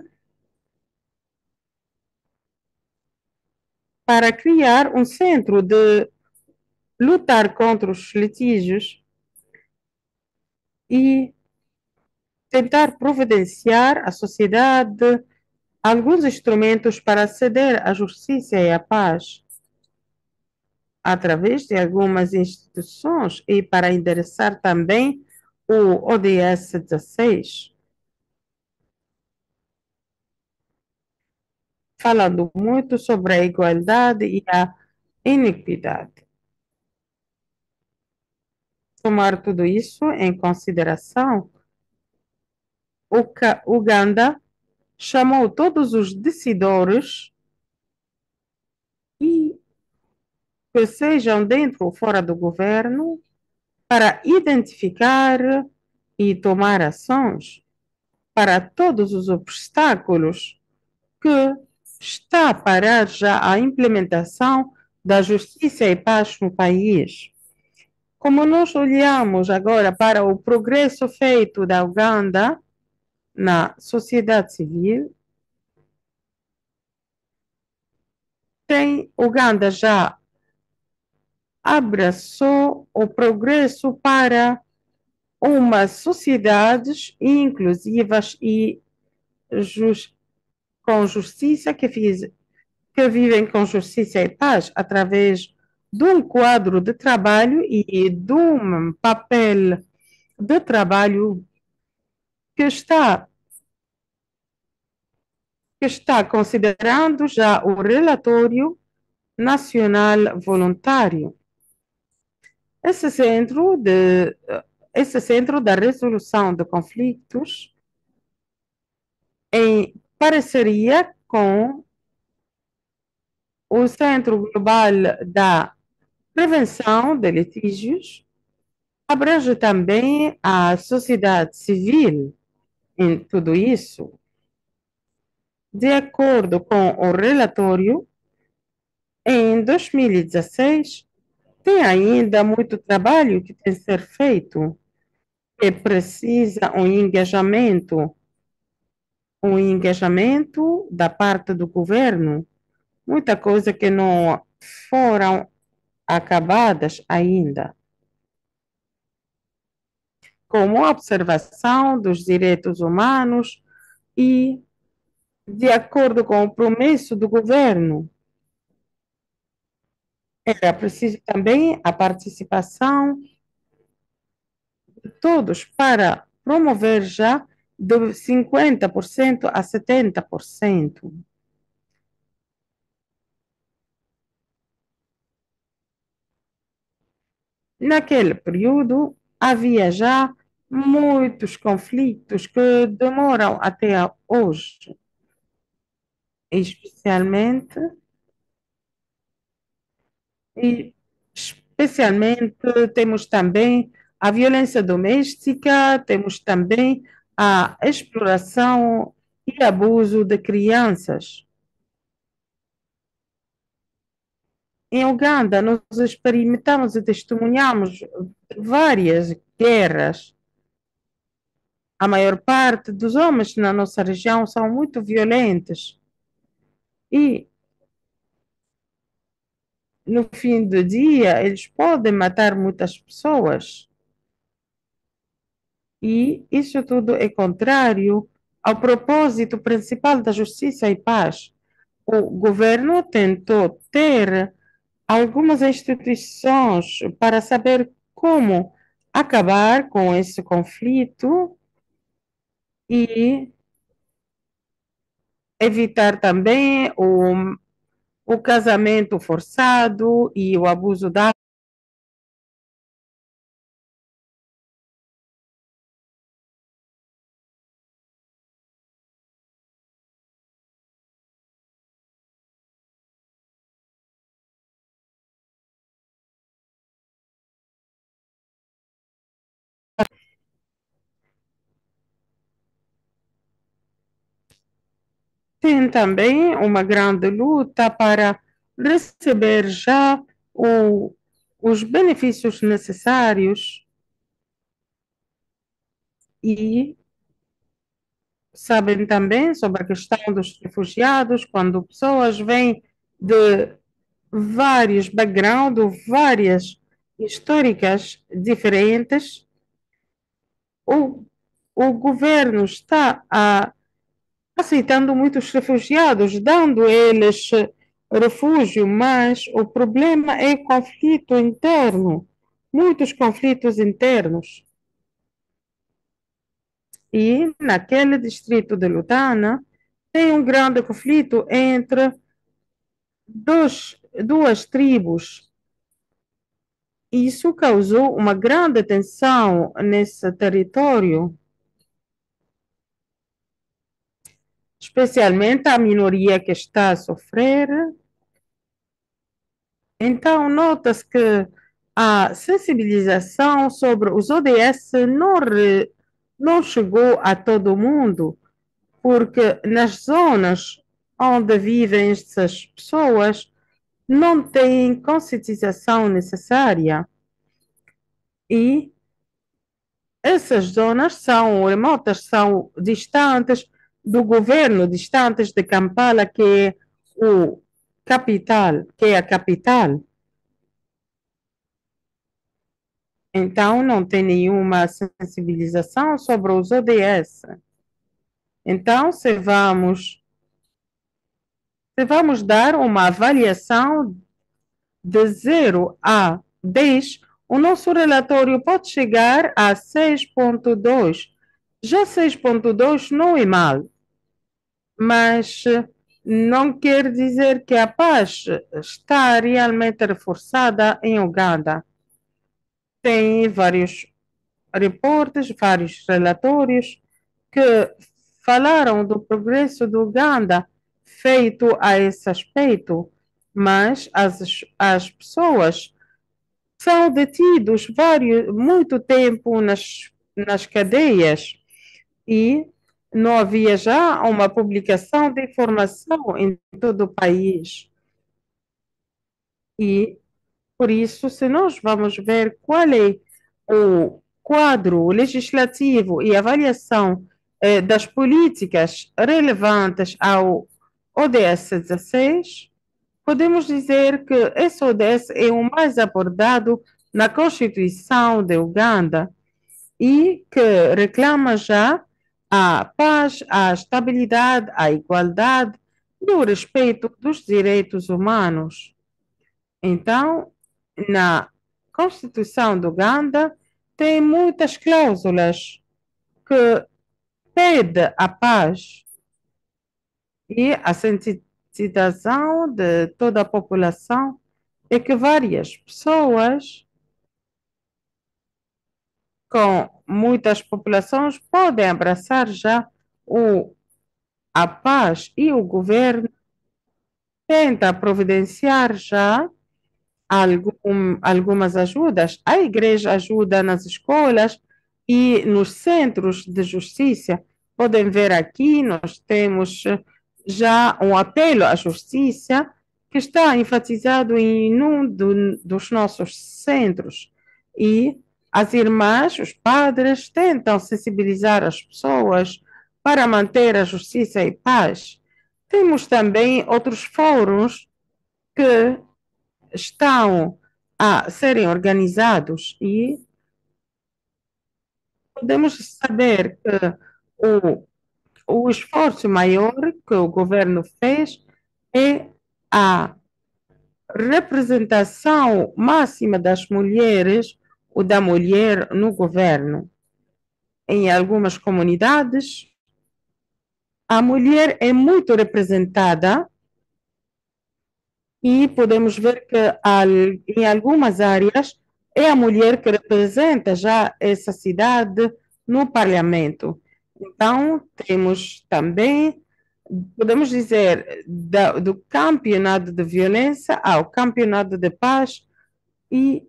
para criar um centro de lutar contra os litígios e tentar providenciar à sociedade alguns instrumentos para aceder à justiça e à paz através de algumas instituições e para endereçar também o O D S dezesseis, falando muito sobre a igualdade e a iniquidade. Tomar tudo isso em consideração, o Uganda chamou todos os decisores, e que sejam dentro ou fora do governo, para identificar e tomar ações para todos os obstáculos que está a parar já a implementação da justiça e paz no país. Como nós olhamos agora para o progresso feito da Uganda na sociedade civil, tem Uganda já abraçou o progresso para umas sociedades inclusivas e just, com justiça que, fiz, que vivem com justiça e paz através de um quadro de trabalho e de um papel de trabalho que está que está considerando já o relatório nacional voluntário. Esse centro de esse centro da resolução de conflitos em parceria com o Centro Global da Prevenção de Litígios, abrange também a sociedade civil em tudo isso. De acordo com o relatório, em dois mil e dezesseis, tem ainda muito trabalho que tem que ser feito, que precisa um engajamento, um engajamento da parte do governo, muita coisa que não foram acabadas ainda, como a observação dos direitos humanos e, de acordo com o promesso do governo, era preciso também a participação de todos para promover já de cinquenta por cento a setenta por cento. Naquele período, havia já muitos conflitos que demoram até hoje, especialmente, e especialmente temos também a violência doméstica, temos também a exploração e abuso de crianças. Em Uganda, nós experimentamos e testemunhamos várias guerras. A maior parte dos homens na nossa região são muito violentos. E, no fim do dia, eles podem matar muitas pessoas. E isso tudo é contrário ao propósito principal da justiça e paz. O governo tentou ter algumas instituições para saber como acabar com esse conflito e evitar também o, o casamento forçado e o abuso da tem também uma grande luta para receber já o, os benefícios necessários e sabem também sobre a questão dos refugiados, quando pessoas vêm de vários backgrounds, várias históricas diferentes, o, o governo está a, aceitando muitos refugiados, dando eles refúgio, mas o problema é conflito interno, muitos conflitos internos. E naquele distrito de Lutana tem um grande conflito entre dois, duas tribos. Isso causou uma grande tensão nesse território, especialmente a minoria que está a sofrer. Então, nota-se que a sensibilização sobre os O D S não, re, não chegou a todo mundo, porque nas zonas onde vivem essas pessoas não têm conscientização necessária. E essas zonas são remotas, são distantes do governo, distantes de Kampala, que é o capital, que é a capital. Então, não tem nenhuma sensibilização sobre os O D S. Então, se vamos, se vamos dar uma avaliação de zero a dez, o nosso relatório pode chegar a seis ponto dois. Já seis ponto dois não é mal, mas não quer dizer que a paz está realmente reforçada em Uganda. Tem vários reportes, vários relatórios que falaram do progresso do Uganda feito a esse aspecto, mas as, as pessoas são detidos vários, muito tempo nas, nas cadeias e não havia já uma publicação de informação em todo o país. E, por isso, se nós vamos ver qual é o quadro legislativo e avaliação eh, das políticas relevantes ao O D S dezesseis, podemos dizer que esse O D S é o mais abordado na Constituição de Uganda e que reclama já a paz, a estabilidade, a igualdade e o respeito dos direitos humanos. Então, na Constituição de Uganda, tem muitas cláusulas que pedem a paz e a sensibilização de toda a população é que várias pessoas com muitas populações podem abraçar já o, a paz e o governo tenta providenciar já algum, algumas ajudas. A igreja ajuda nas escolas e nos centros de justiça. Podem ver aqui, nós temos já um apelo à justiça que está enfatizado em um do, dos nossos centros. E as irmãs, os padres, tentam sensibilizar as pessoas para manter a justiça e paz. Temos também outros fóruns que estão a serem organizados e podemos saber que o, o esforço maior que o governo fez é a representação máxima das mulheres ou da mulher no governo. Em algumas comunidades, a mulher é muito representada e podemos ver que em algumas áreas é a mulher que representa já essa cidade no parlamento. Então, temos também, podemos dizer, do campeonato de violência ao campeonato de paz, e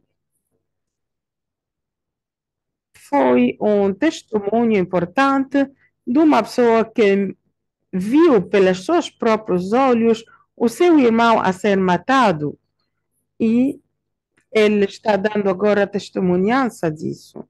foi um testemunho importante de uma pessoa que viu pelos seus próprios olhos o seu irmão a ser matado e ele está dando agora testemunhança disso.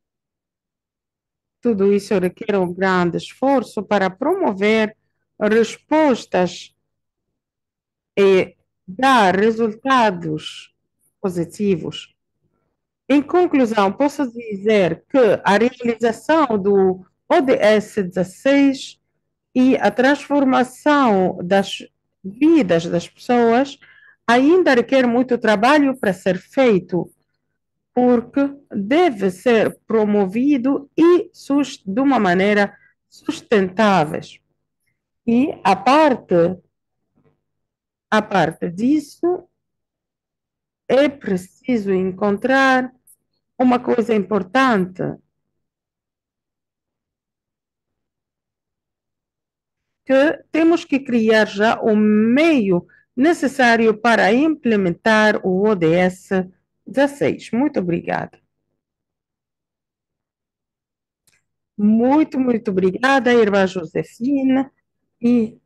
Tudo isso requer um grande esforço para promover respostas e dar resultados positivos. Em conclusão, posso dizer que a realização do O D S dezesseis e a transformação das vidas das pessoas ainda requer muito trabalho para ser feito, porque deve ser promovido e de uma maneira sustentável. E a parte, a parte disso, é preciso encontrar uma coisa importante, que temos que criar já o meio necessário para implementar o O D S dezesseis. Muito obrigada. Muito, muito obrigada, irmã Josefina. E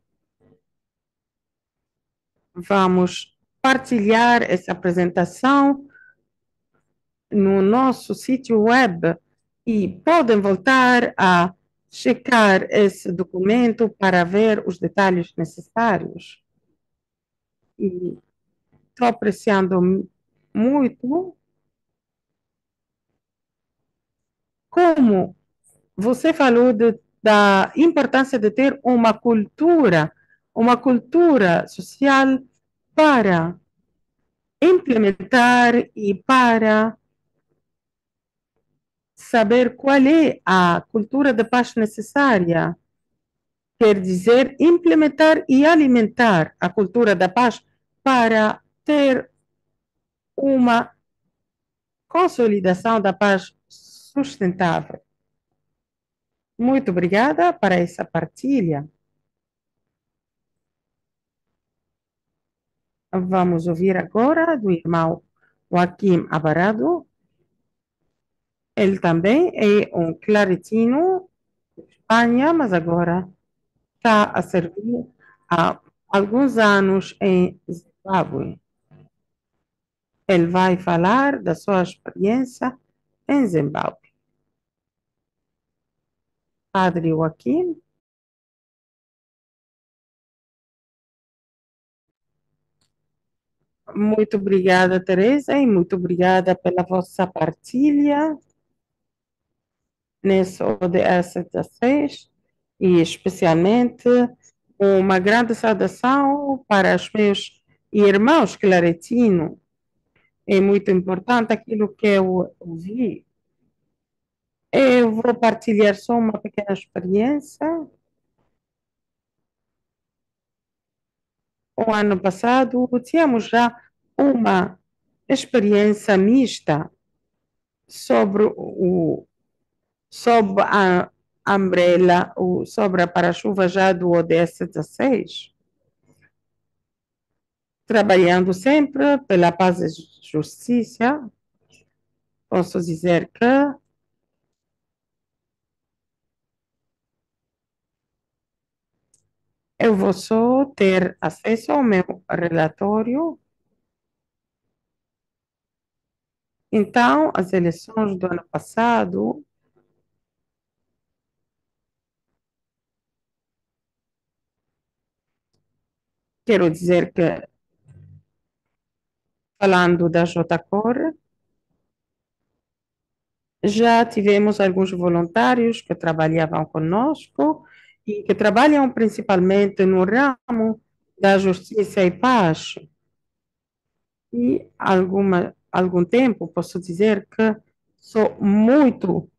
vamos partilhar essa apresentação no nosso sítio web e podem voltar a checar esse documento para ver os detalhes necessários. E estou apreciando muito como você falou de, da importância de ter uma cultura, uma cultura social para implementar e para saber qual é a cultura de paz necessária. Quer dizer, implementar e alimentar a cultura da paz para ter uma consolidação da paz sustentável. Muito obrigada para essa partilha. Vamos ouvir agora do irmão Joaquim Abarado. Ele também é um claretino de Espanha, mas agora está a servir há alguns anos em Zimbábue. Ele vai falar da sua experiência em Zimbábue. Padre Joaquim. Muito obrigada, Teresa, e muito obrigada pela vossa partilha nesse O D S dezesseis e especialmente uma grande saudação para os meus irmãos claretinos. É muito importante aquilo que eu ouvi. Eu vou partilhar só uma pequena experiência. O ano passado tínhamos já uma experiência mista sobre o sob a umbrella, o, sobre a para-chuva já do O D S dezesseis, trabalhando sempre pela paz e justiça. Posso dizer que eu vou só ter acesso ao meu relatório. Então, as eleições do ano passado quero dizer que, falando da J-Cor, já tivemos alguns voluntários que trabalhavam conosco e que trabalham principalmente no ramo da justiça e paz. E alguma, algum tempo posso dizer que sou muito,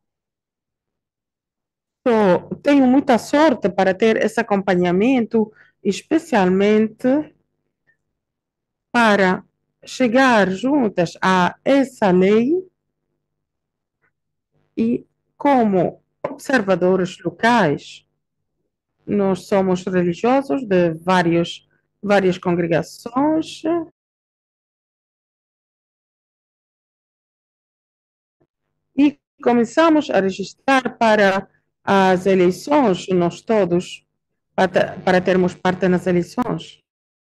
sou, tenho muita sorte para ter esse acompanhamento, especialmente para chegar juntas a essa lei e como observadores locais. Nós somos religiosos de vários, várias congregações e começamos a registrar para as eleições, nós todos, para, para termos parte nas eleições.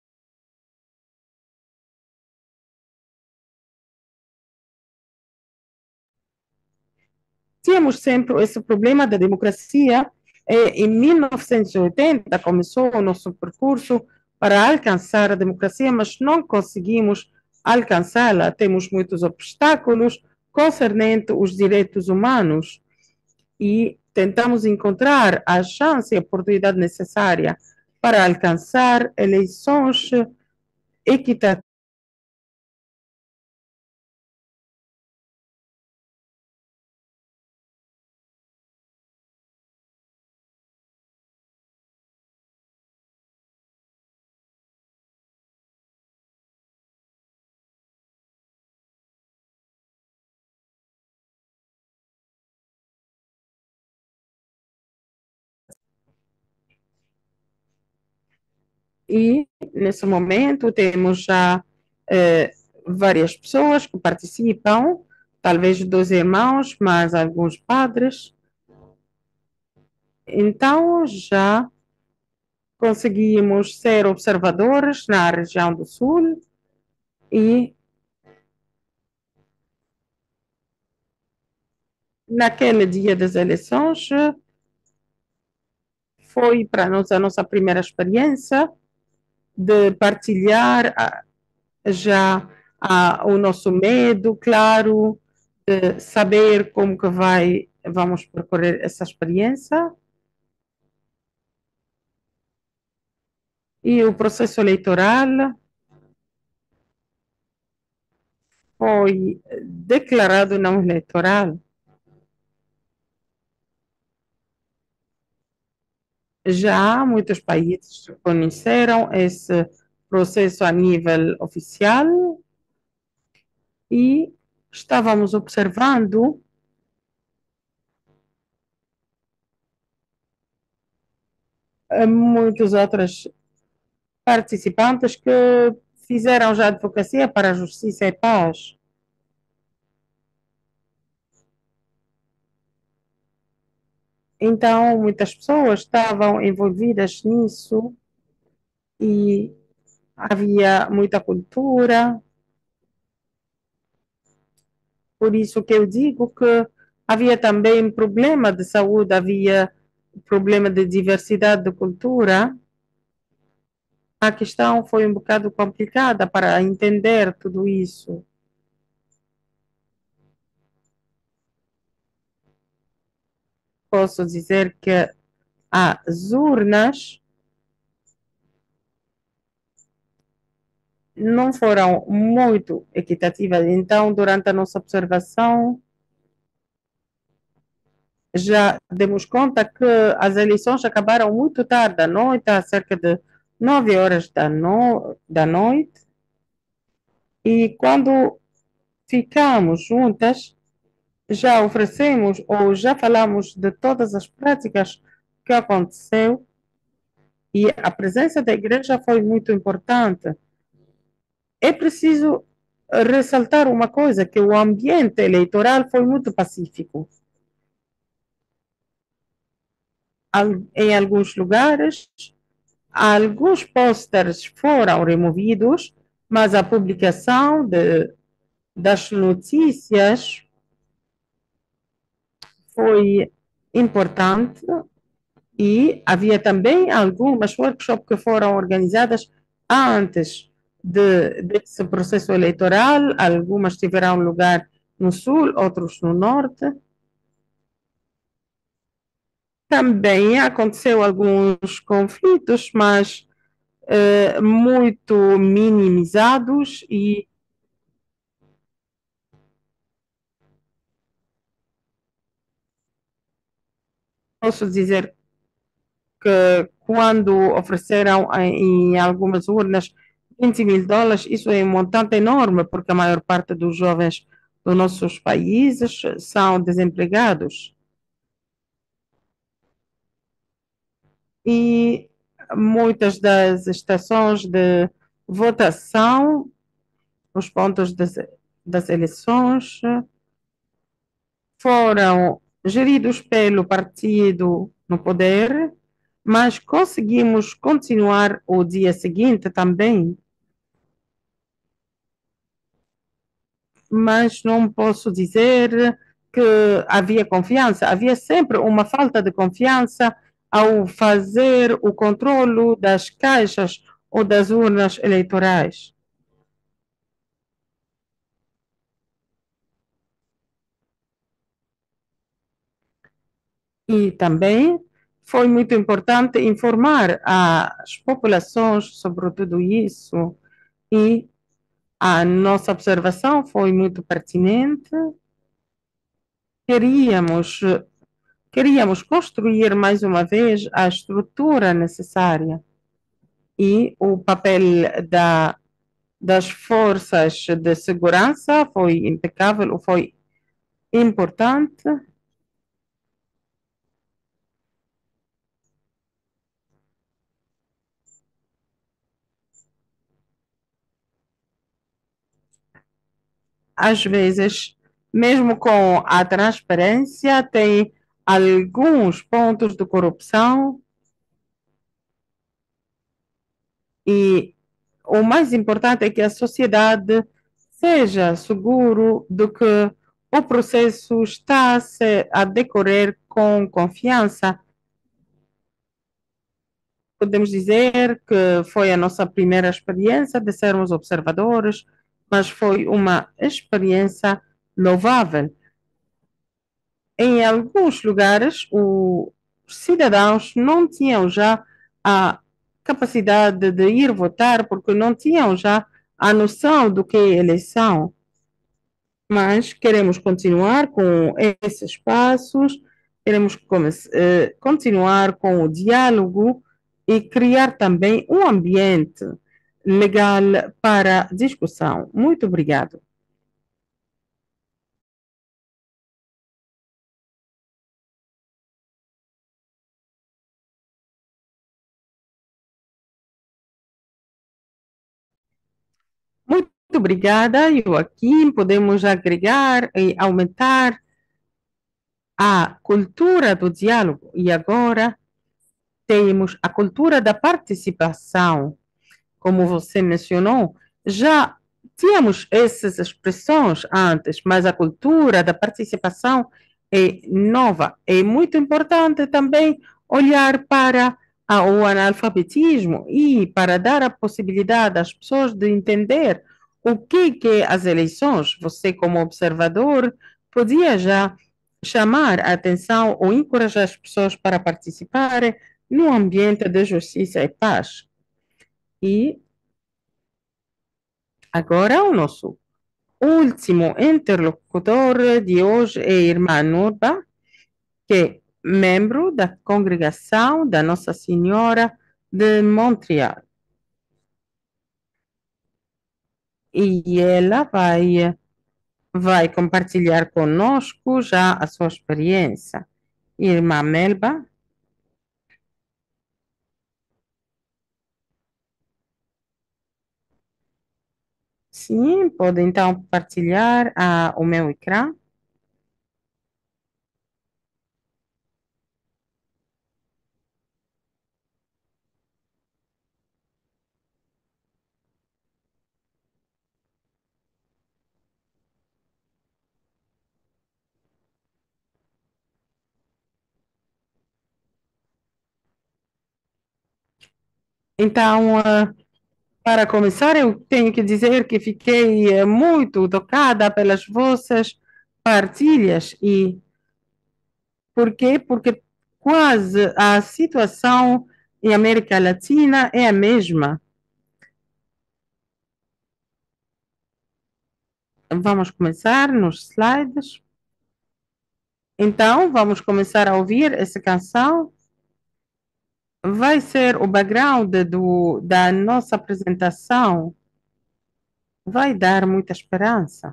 Tínhamos sempre esse problema da democracia. E, em mil novecentos e oitenta começou o nosso percurso para alcançar a democracia, mas não conseguimos alcançá-la. Temos muitos obstáculos concernentes os direitos humanos e tentamos encontrar a chance e a oportunidade necessária para alcançar eleições equitativas. E, nesse momento, temos já eh, várias pessoas que participam, talvez dois irmãos, mas alguns padres. Então, já conseguimos ser observadores na região do Sul e, naquele dia das eleições, foi para nós a nossa primeira experiência de partilhar ah, já ah, o nosso medo, claro, de saber como que vai, vamos percorrer essa experiência. E o processo eleitoral foi declarado não eleitoral. Já muitos países conheceram esse processo a nível oficial e estávamos observando eh, muitos outros participantes que fizeram já advocacia para a justiça e paz. Então, muitas pessoas estavam envolvidas nisso e havia muita cultura. Por isso que eu digo que havia também problema de saúde, havia problema de diversidade de cultura. A questão foi um bocado complicada para entender tudo isso. Posso dizer que as urnas não foram muito equitativas. Então, durante a nossa observação, já demos conta que as eleições acabaram muito tarde à noite, a cerca de nove horas da, no, da noite. E quando ficamos juntas, já oferecemos ou já falamos de todas as práticas que aconteceu e a presença da igreja foi muito importante. É preciso ressaltar uma coisa, que o ambiente eleitoral foi muito pacífico. Em alguns lugares, alguns posters foram removidos, mas a publicação de, das notícias foi importante e havia também algumas workshops que foram organizadas antes de, desse processo eleitoral, algumas tiveram lugar no sul, outros no norte. Também aconteceu alguns conflitos, mas eh, muito minimizados e posso dizer que quando ofereceram em algumas urnas vinte mil dólares, isso é um montante enorme, porque a maior parte dos jovens dos nossos países são desempregados. E muitas das estações de votação, os pontos das, das eleições, foram geridos pelo partido no poder mas conseguimos continuar o dia seguinte também. Mas não posso dizer que havia confiança. Havia sempre uma falta de confiança ao fazer o controlo das caixas ou das urnas eleitorais. E também foi muito importante informar as populações sobre tudo isso. E a nossa observação foi muito pertinente. Queríamos, queríamos construir mais uma vez a estrutura necessária e o papel da, das forças de segurança foi impecável, foi importante. Às vezes, mesmo com a transparência, tem alguns pontos de corrupção e o mais importante é que a sociedade seja seguro de que o processo está a, se- a decorrer com confiança. Podemos dizer que foi a nossa primeira experiência de sermos observadores, mas foi uma experiência louvável. Em alguns lugares, os cidadãos não tinham já a capacidade de ir votar, porque não tinham já a noção do que é eleição. Mas queremos continuar com esses passos, queremos come- eh, continuar com o diálogo e criar também um ambiente legal para discussão. Muito obrigado. Muito obrigada, Joaquim. Podemos agregar e aumentar a cultura do diálogo. E agora temos a cultura da participação. Como você mencionou, já tínhamos essas expressões antes, mas a cultura da participação é nova. É muito importante também olhar para a- o analfabetismo e para dar a possibilidade às pessoas de entender o que que é as eleições. Você, como observador, podia já chamar a atenção ou encorajar as pessoas para participarem num ambiente de justiça e paz. E agora, o nosso último interlocutor de hoje é a irmã Nurba, que é membro da congregação da Nossa Senhora de Montreal. E ela vai, vai compartilhar conosco já a sua experiência. Irmã Melba, sim, pode então partilhar ah, o meu ecrã. Então, ah, para começar, eu tenho que dizer que fiquei eh, muito tocada pelas vossas partilhas. E por quê? Porque quase a situação em América Latina é a mesma. Vamos começar nos slides. Então, vamos começar a ouvir essa canção. Vai ser o background do, da nossa apresentação. Vai dar muita esperança.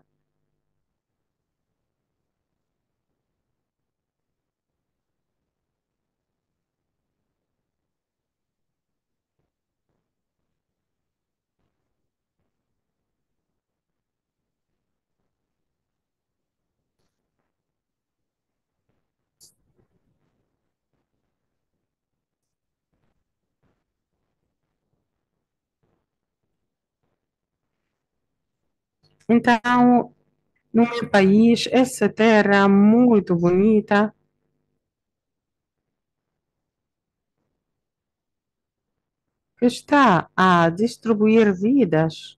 Então, no meu país, essa terra muito bonita que está a distribuir vidas.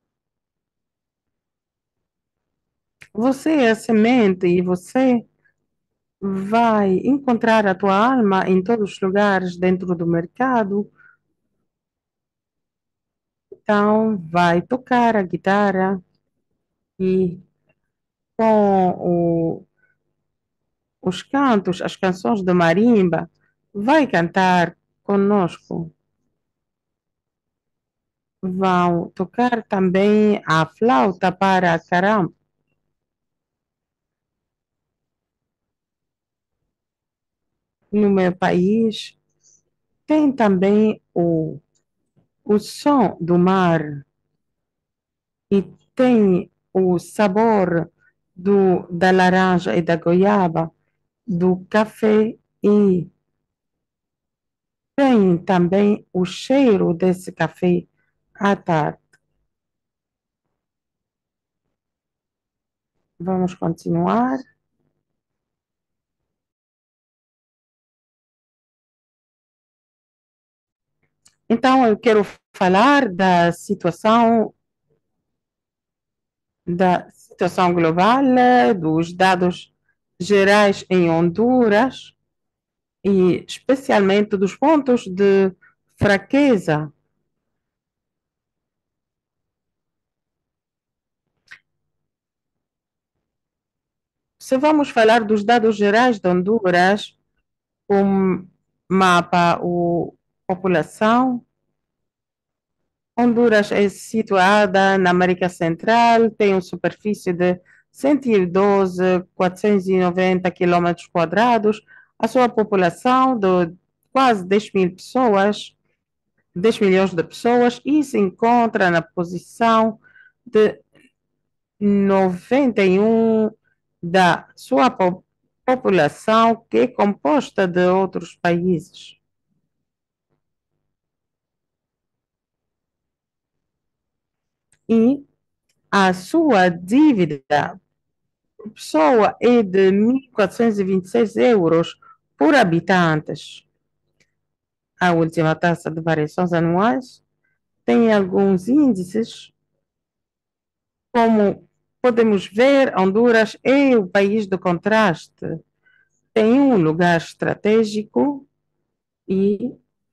Você é a semente e você vai encontrar a tua alma em todos os lugares dentro do mercado. Então, vai tocar a guitarra e com o- os cantos, as canções de marimba, vai cantar conosco. Vão tocar também a flauta para caramba. No meu país, tem também o, o som do mar e tem o sabor do, da laranja e da goiaba, do café e tem também o cheiro desse café à tarde. Vamos continuar. Então, eu quero falar da situação da situação global, eh, dos dados gerais em Honduras e especialmente dos pontos de fraqueza. Se vamos falar dos dados gerais de Honduras, o mapa, o população, Honduras é situada na América Central, tem uma superfície de cento e doze mil quatrocentos e noventa quilômetros quadrados, a sua população de quase dez mil pessoas, dez milhões de pessoas, e se encontra na posição de noventa e um da sua po- população, que é composta de outros países. E a sua dívida por pessoa é de mil quatrocentos e vinte e seis euros por habitantes. A última taxa de variações anuais tem alguns índices, como podemos ver, Honduras é o país do contraste. Tem um lugar estratégico e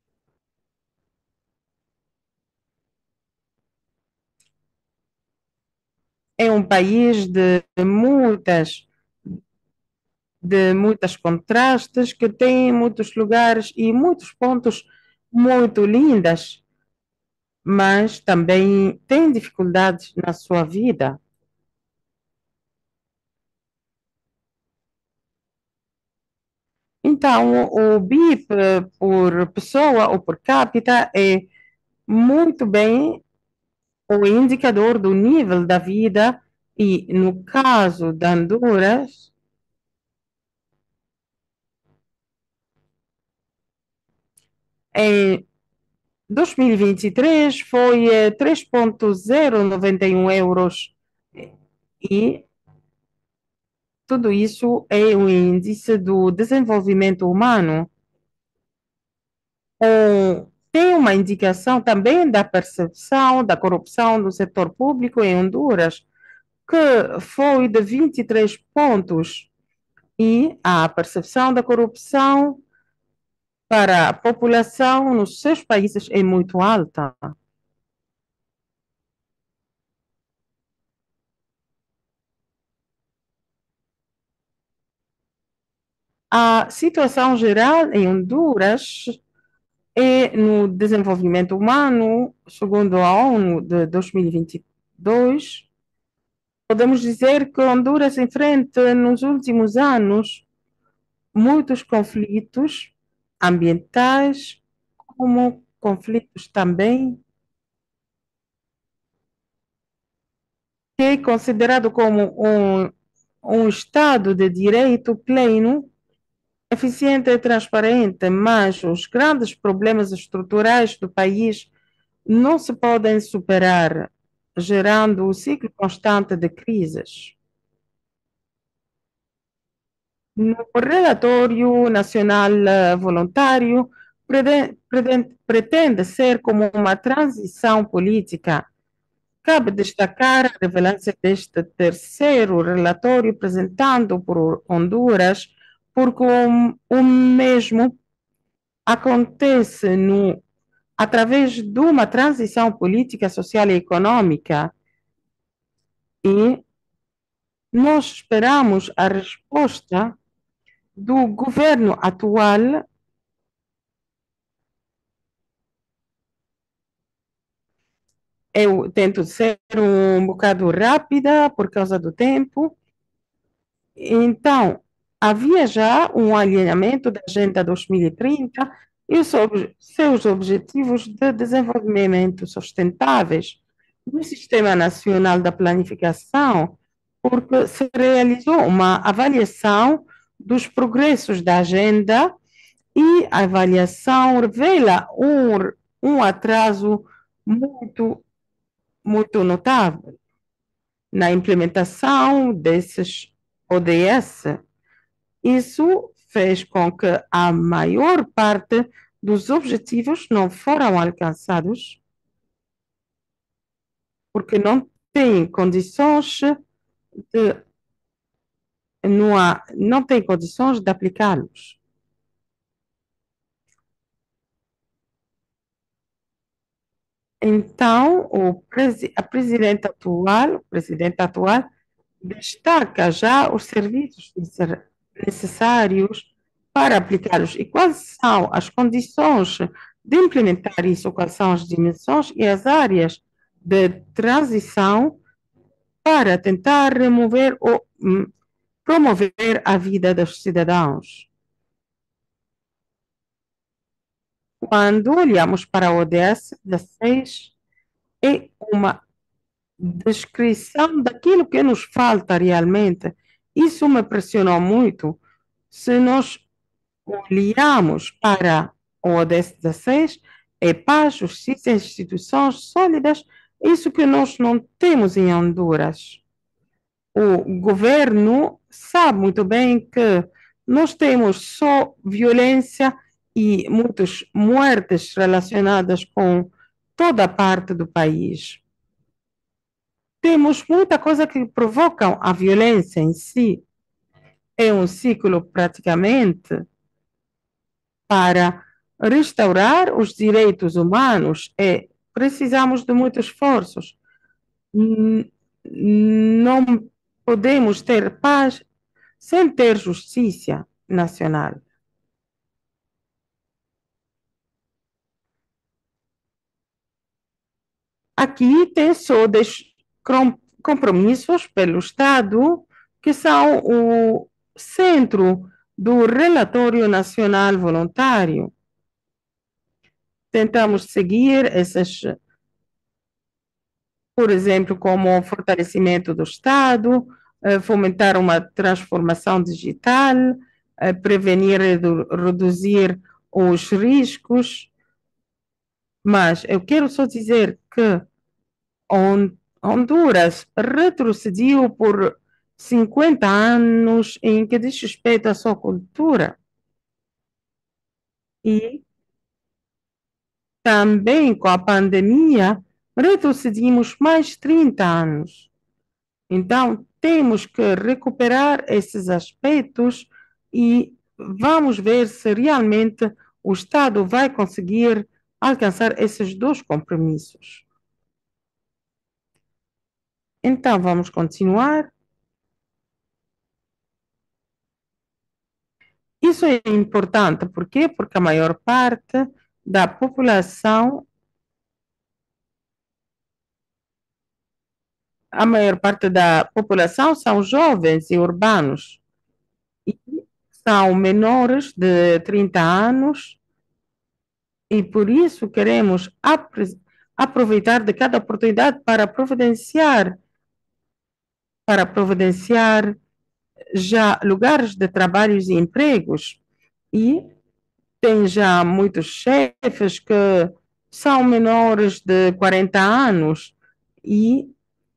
é um país de muitas de muitos contrastes, que tem muitos lugares e muitos pontos muito lindos, mas também tem dificuldades na sua vida. Então, o B I P por pessoa ou por capita é muito bem o indicador do nível da vida e, no caso de Honduras, em dois mil e vinte e três foi eh, três vírgula zero noventa e um euros e tudo isso é o índice do desenvolvimento humano. Um, tem uma indicação também da percepção da corrupção no setor público em Honduras, que foi de vinte e três pontos, e a percepção da corrupção para a população nos seus países é muito alta. A situação geral em Honduras é no desenvolvimento humano, segundo a ONU de dois mil e vinte e dois, podemos dizer que Honduras enfrenta nos últimos anos muitos conflitos ambientais, como conflitos também que é considerado como um, um Estado de direito pleno, eficiente e transparente, mas os grandes problemas estruturais do país não se podem superar. gerando um ciclo constante de crises. No relatório nacional eh, voluntário, prede- prede- pretende ser como uma transição política. Cabe destacar a relevância deste terceiro relatório apresentado por Honduras, porque o, o mesmo acontece no, através de uma transição política, social e econômica. E nós esperamos a resposta do governo atual. Eu tento ser um bocado rápida por causa do tempo. Então, havia já um alinhamento da Agenda dois mil e trinta e os ob- seus objetivos de desenvolvimento sustentáveis no Sistema Nacional da Planificação, porque se realizou uma avaliação dos progressos da agenda e a avaliação revela um, um atraso muito, muito notável na implementação desses O D S. Isso fez com que a maior parte dos objetivos não foram alcançados, porque não tem condições de, não há, não tem condições de aplicá-los. Então, o presi a presidente atual, o presidente atual destaca já os serviços necessários para aplicá-los e quais são as condições de implementar isso, quais são as dimensões e as áreas de transição para tentar remover ou hum, promover a vida dos cidadãos. Quando olhamos para o O D S dezesseis, é uma descrição daquilo que nos falta realmente. Isso me impressionou muito. Se nós olhamos para o O D S dezesseis, é paz, justiça, instituições sólidas, isso que nós não temos em Honduras. O governo sabe muito bem que nós temos só violência e muitas mortes relacionadas com toda a parte do país. Temos muita coisa que provocam a violência em si. É um ciclo praticamente para restaurar os direitos humanos. É, precisamos de muitos esforços. Não podemos ter paz sem ter justiça nacional. Aqui tem só compromissos pelo Estado, que são o centro do Relatório Nacional Voluntário. Tentamos seguir esses, por exemplo, como o fortalecimento do Estado, eh, fomentar uma transformação digital, eh, prevenir e reduzir os riscos. Mas eu quero só dizer que Honduras retrocediu por cinquenta anos em que diz respeito à sua cultura. E também com a pandemia retrocedimos mais trinta anos. Então, temos que recuperar esses aspectos e vamos ver se realmente o Estado vai conseguir alcançar esses dois compromissos. Então, vamos continuar. Isso é importante, por quê? Porque a maior parte da população, a maior parte da população são jovens e urbanos, e são menores de trinta anos, e por isso queremos aproveitar de cada oportunidade para providenciar, para providenciar já lugares de trabalhos e empregos. E tem já muitos chefes que são menores de quarenta anos E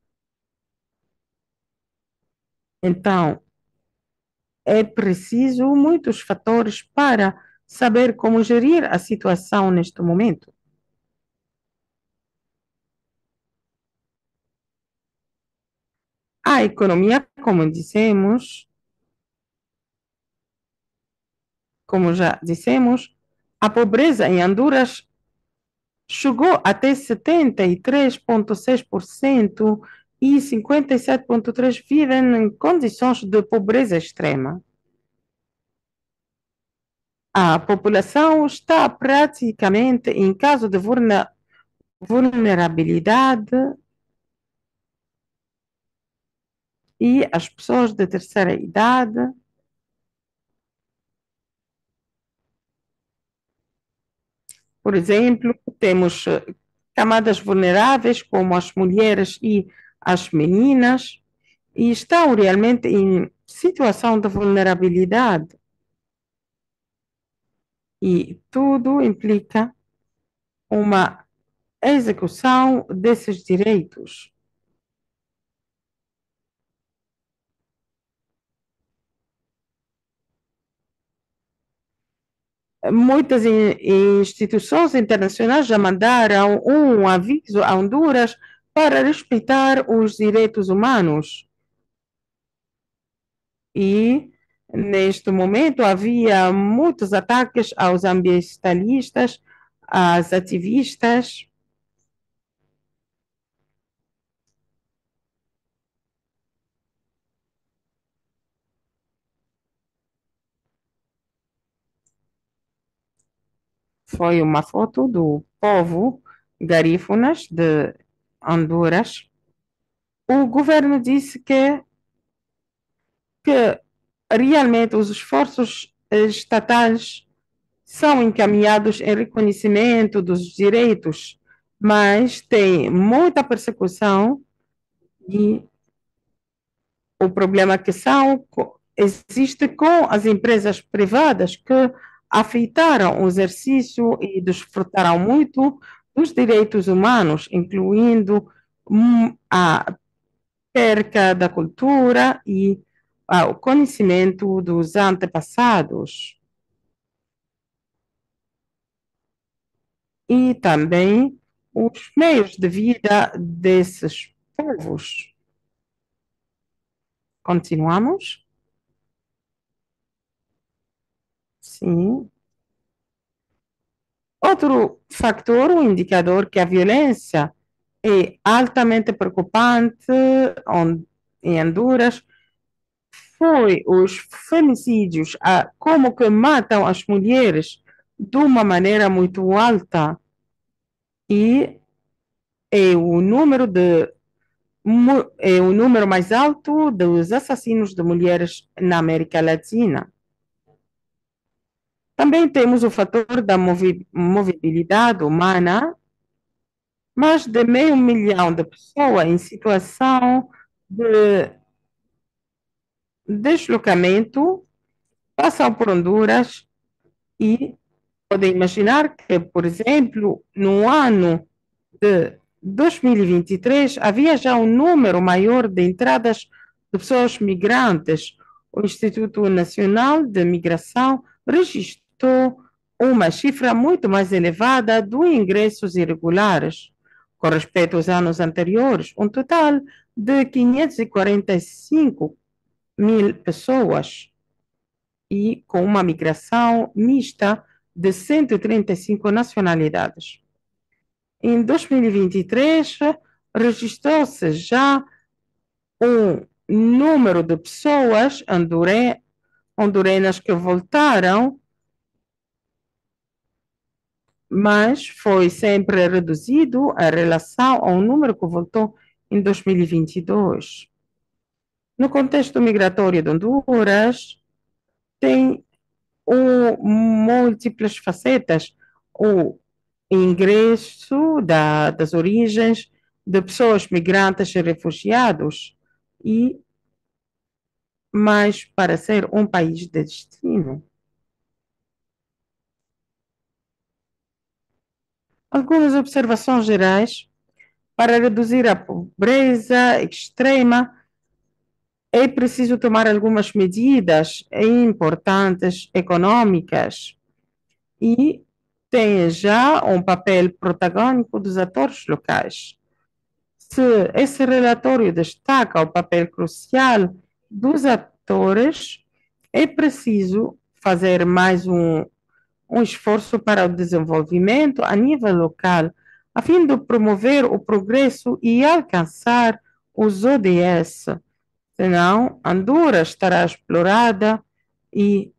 então é preciso muitos fatores para saber como gerir a situação neste momento. A economia, como dissemos, como já dissemos, a pobreza em Honduras chegou até setenta e três vírgula seis por cento e cinquenta e sete vírgula três por cento vivem em condições de pobreza extrema. A população está praticamente em caso de vulnerabilidade e as pessoas de terceira idade por exemplo, temos camadas vulneráveis como as mulheres e as meninas e estão realmente em situação de vulnerabilidade. E tudo implica uma execução desses direitos. Muitas instituições internacionais já mandaram um aviso a Honduras para respeitar os direitos humanos. E, neste momento, havia muitos ataques aos ambientalistas, às ativistas. Foi uma foto do povo garífunas de Honduras. O governo disse que, que realmente os esforços estatais são encaminhados em reconhecimento dos direitos, mas tem muita persecução e o problema que são existe com as empresas privadas que afetaram o exercício e desfrutaram muito dos direitos humanos, incluindo a perca da cultura e o conhecimento dos antepassados. E também os meios de vida desses povos. Continuamos? Sim. Outro fator, um indicador que a violência é altamente preocupante em Honduras foi os femicídios, a, como que matam as mulheres de uma maneira muito alta e é o número de é o número mais alto dos assassinos de mulheres na América Latina. Também temos o fator da movi movibilidade humana, mais de meio milhão de pessoas em situação de deslocamento passam por Honduras e podem imaginar que, por exemplo, no ano de dois mil e vinte e três havia já um número maior de entradas de pessoas migrantes. O Instituto Nacional de Migração registrou uma cifra muito mais elevada de ingressos irregulares com respeito aos anos anteriores, um total de quinhentos e quarenta e cinco mil pessoas e com uma migração mista de cento e trinta e cinco nacionalidades. Em dois mil e vinte e três, registrou-se já um número de pessoas hondure, hondurenas que voltaram, mas foi sempre reduzido em relação ao número que voltou em dois mil e vinte e dois. No contexto migratório de Honduras, tem um, múltiplas facetas. O ingresso da, das origens de pessoas migrantes e refugiados, e mas para ser um país de destino. Algumas observações gerais Para reduzir a pobreza extrema, é preciso tomar algumas medidas importantes econômicas e tem já um papel protagônico dos atores locais. Se esse relatório destaca o papel crucial dos atores, é preciso fazer mais um, um esforço para o desenvolvimento a nível local, a fim de promover o progresso e alcançar os O D S. Senão, Honduras estará explorada e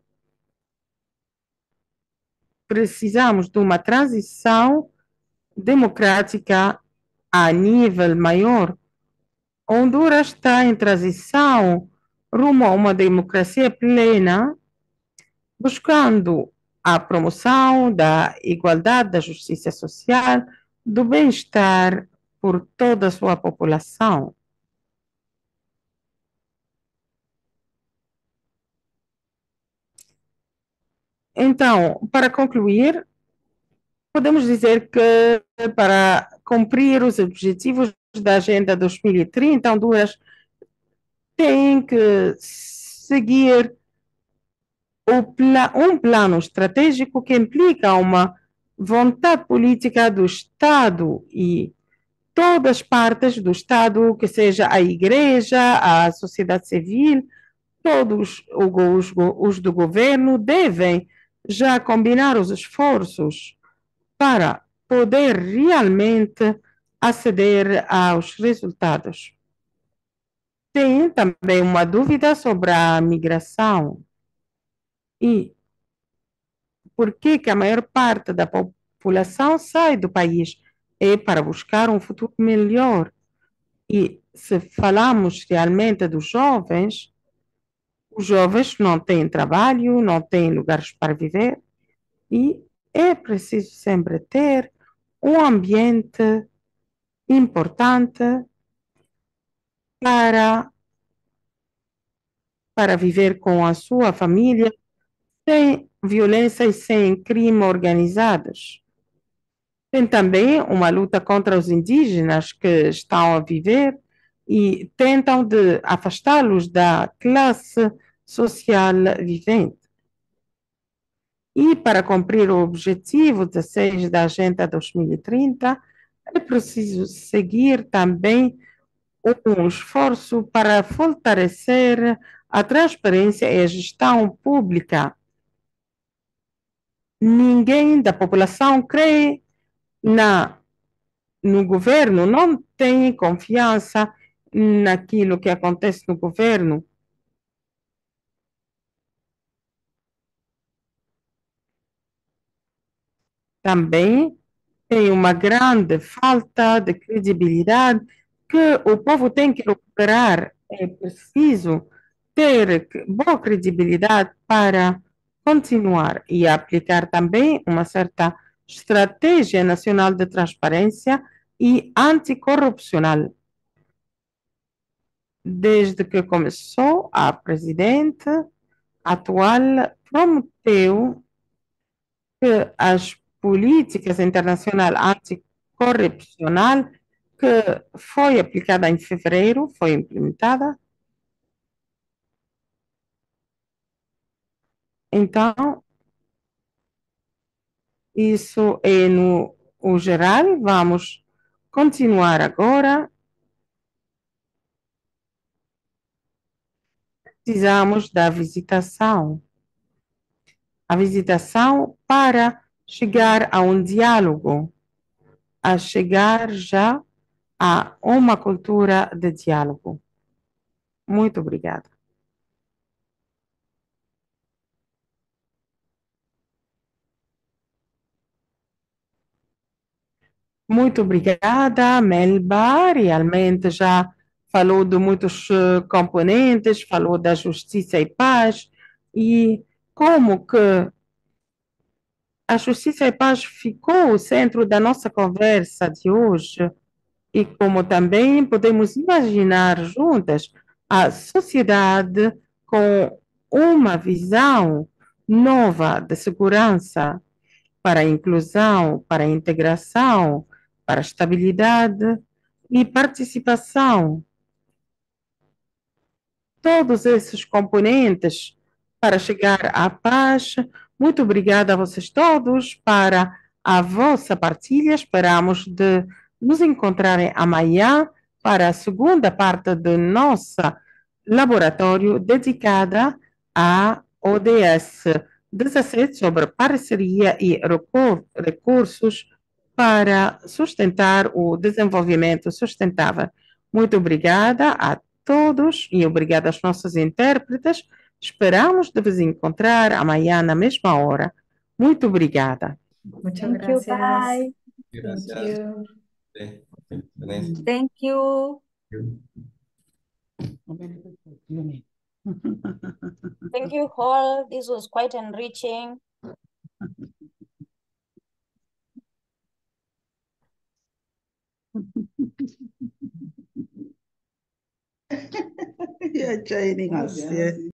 precisamos de uma transição democrática a nível maior. Honduras está em transição rumo a uma democracia plena, buscando a promoção da igualdade, da justiça social, do bem-estar por toda a sua população. Então, para concluir, podemos dizer que para cumprir os objetivos da Agenda dois mil e trinta, Honduras tem que seguir pla um plano estratégico que implica uma vontade política do Estado e todas as partes do Estado, que seja a igreja, a sociedade civil, todos os, os do governo devem já combinar os esforços para poder realmente aceder aos resultados. Tem também uma dúvida sobre a migração e por que que a maior parte da população sai do país é para buscar um futuro melhor. E se falamos realmente dos jovens, os jovens não têm trabalho, não têm lugares para viver e é preciso sempre ter um ambiente importante para, para viver com a sua família sem violência e sem crime organizados. Tem também uma luta contra os indígenas que estão a viver e tentam de afastá-los da classe social vivente. E para cumprir o objetivo dezesseis da Agenda dois mil e trinta, é preciso seguir também um esforço para fortalecer a transparência e a gestão pública. Ninguém da população crê na, no governo, não tem confiança naquilo que acontece no governo. Também tem uma grande falta de credibilidade que o povo tem que recuperar. É preciso ter boa credibilidade para continuar e aplicar também uma certa estratégia nacional de transparência e anticorrupcional. Desde que começou, a presidente atual prometeu que as políticas internacionais anticorrupcional que foi aplicada em fevereiro, foi implementada. Então, isso é no o geral. Vamos continuar agora. Precisamos da visitação. A visitação para chegar a um diálogo, a chegar já a uma cultura de diálogo. Muito obrigada. Muito obrigada, Melba. Realmente já falou de muitos uh, componentes, falou da justiça e paz, e como que a justiça e paz ficou o centro da nossa conversa de hoje, e como também podemos imaginar juntas a sociedade com uma visão nova de segurança para a inclusão, para a integração, para a estabilidade e participação. Todos esses componentes para chegar à paz. Muito obrigada a vocês todos para a vossa partilha. Esperamos de nos encontrarem amanhã para a segunda parte do nosso laboratório dedicada à O D S dezessete sobre parceria e recursos para sustentar o desenvolvimento sustentável. Muito obrigada a todos e obrigada aos nossos intérpretes. Esperamos de vos encontrar amanhã na mesma hora. Muito obrigada. Muchas Thank you, gracias. bye. Thank Gracias. you. Sí, excelente. Thank you. Thank you all. This was quite enriching. You're joining us, yeah.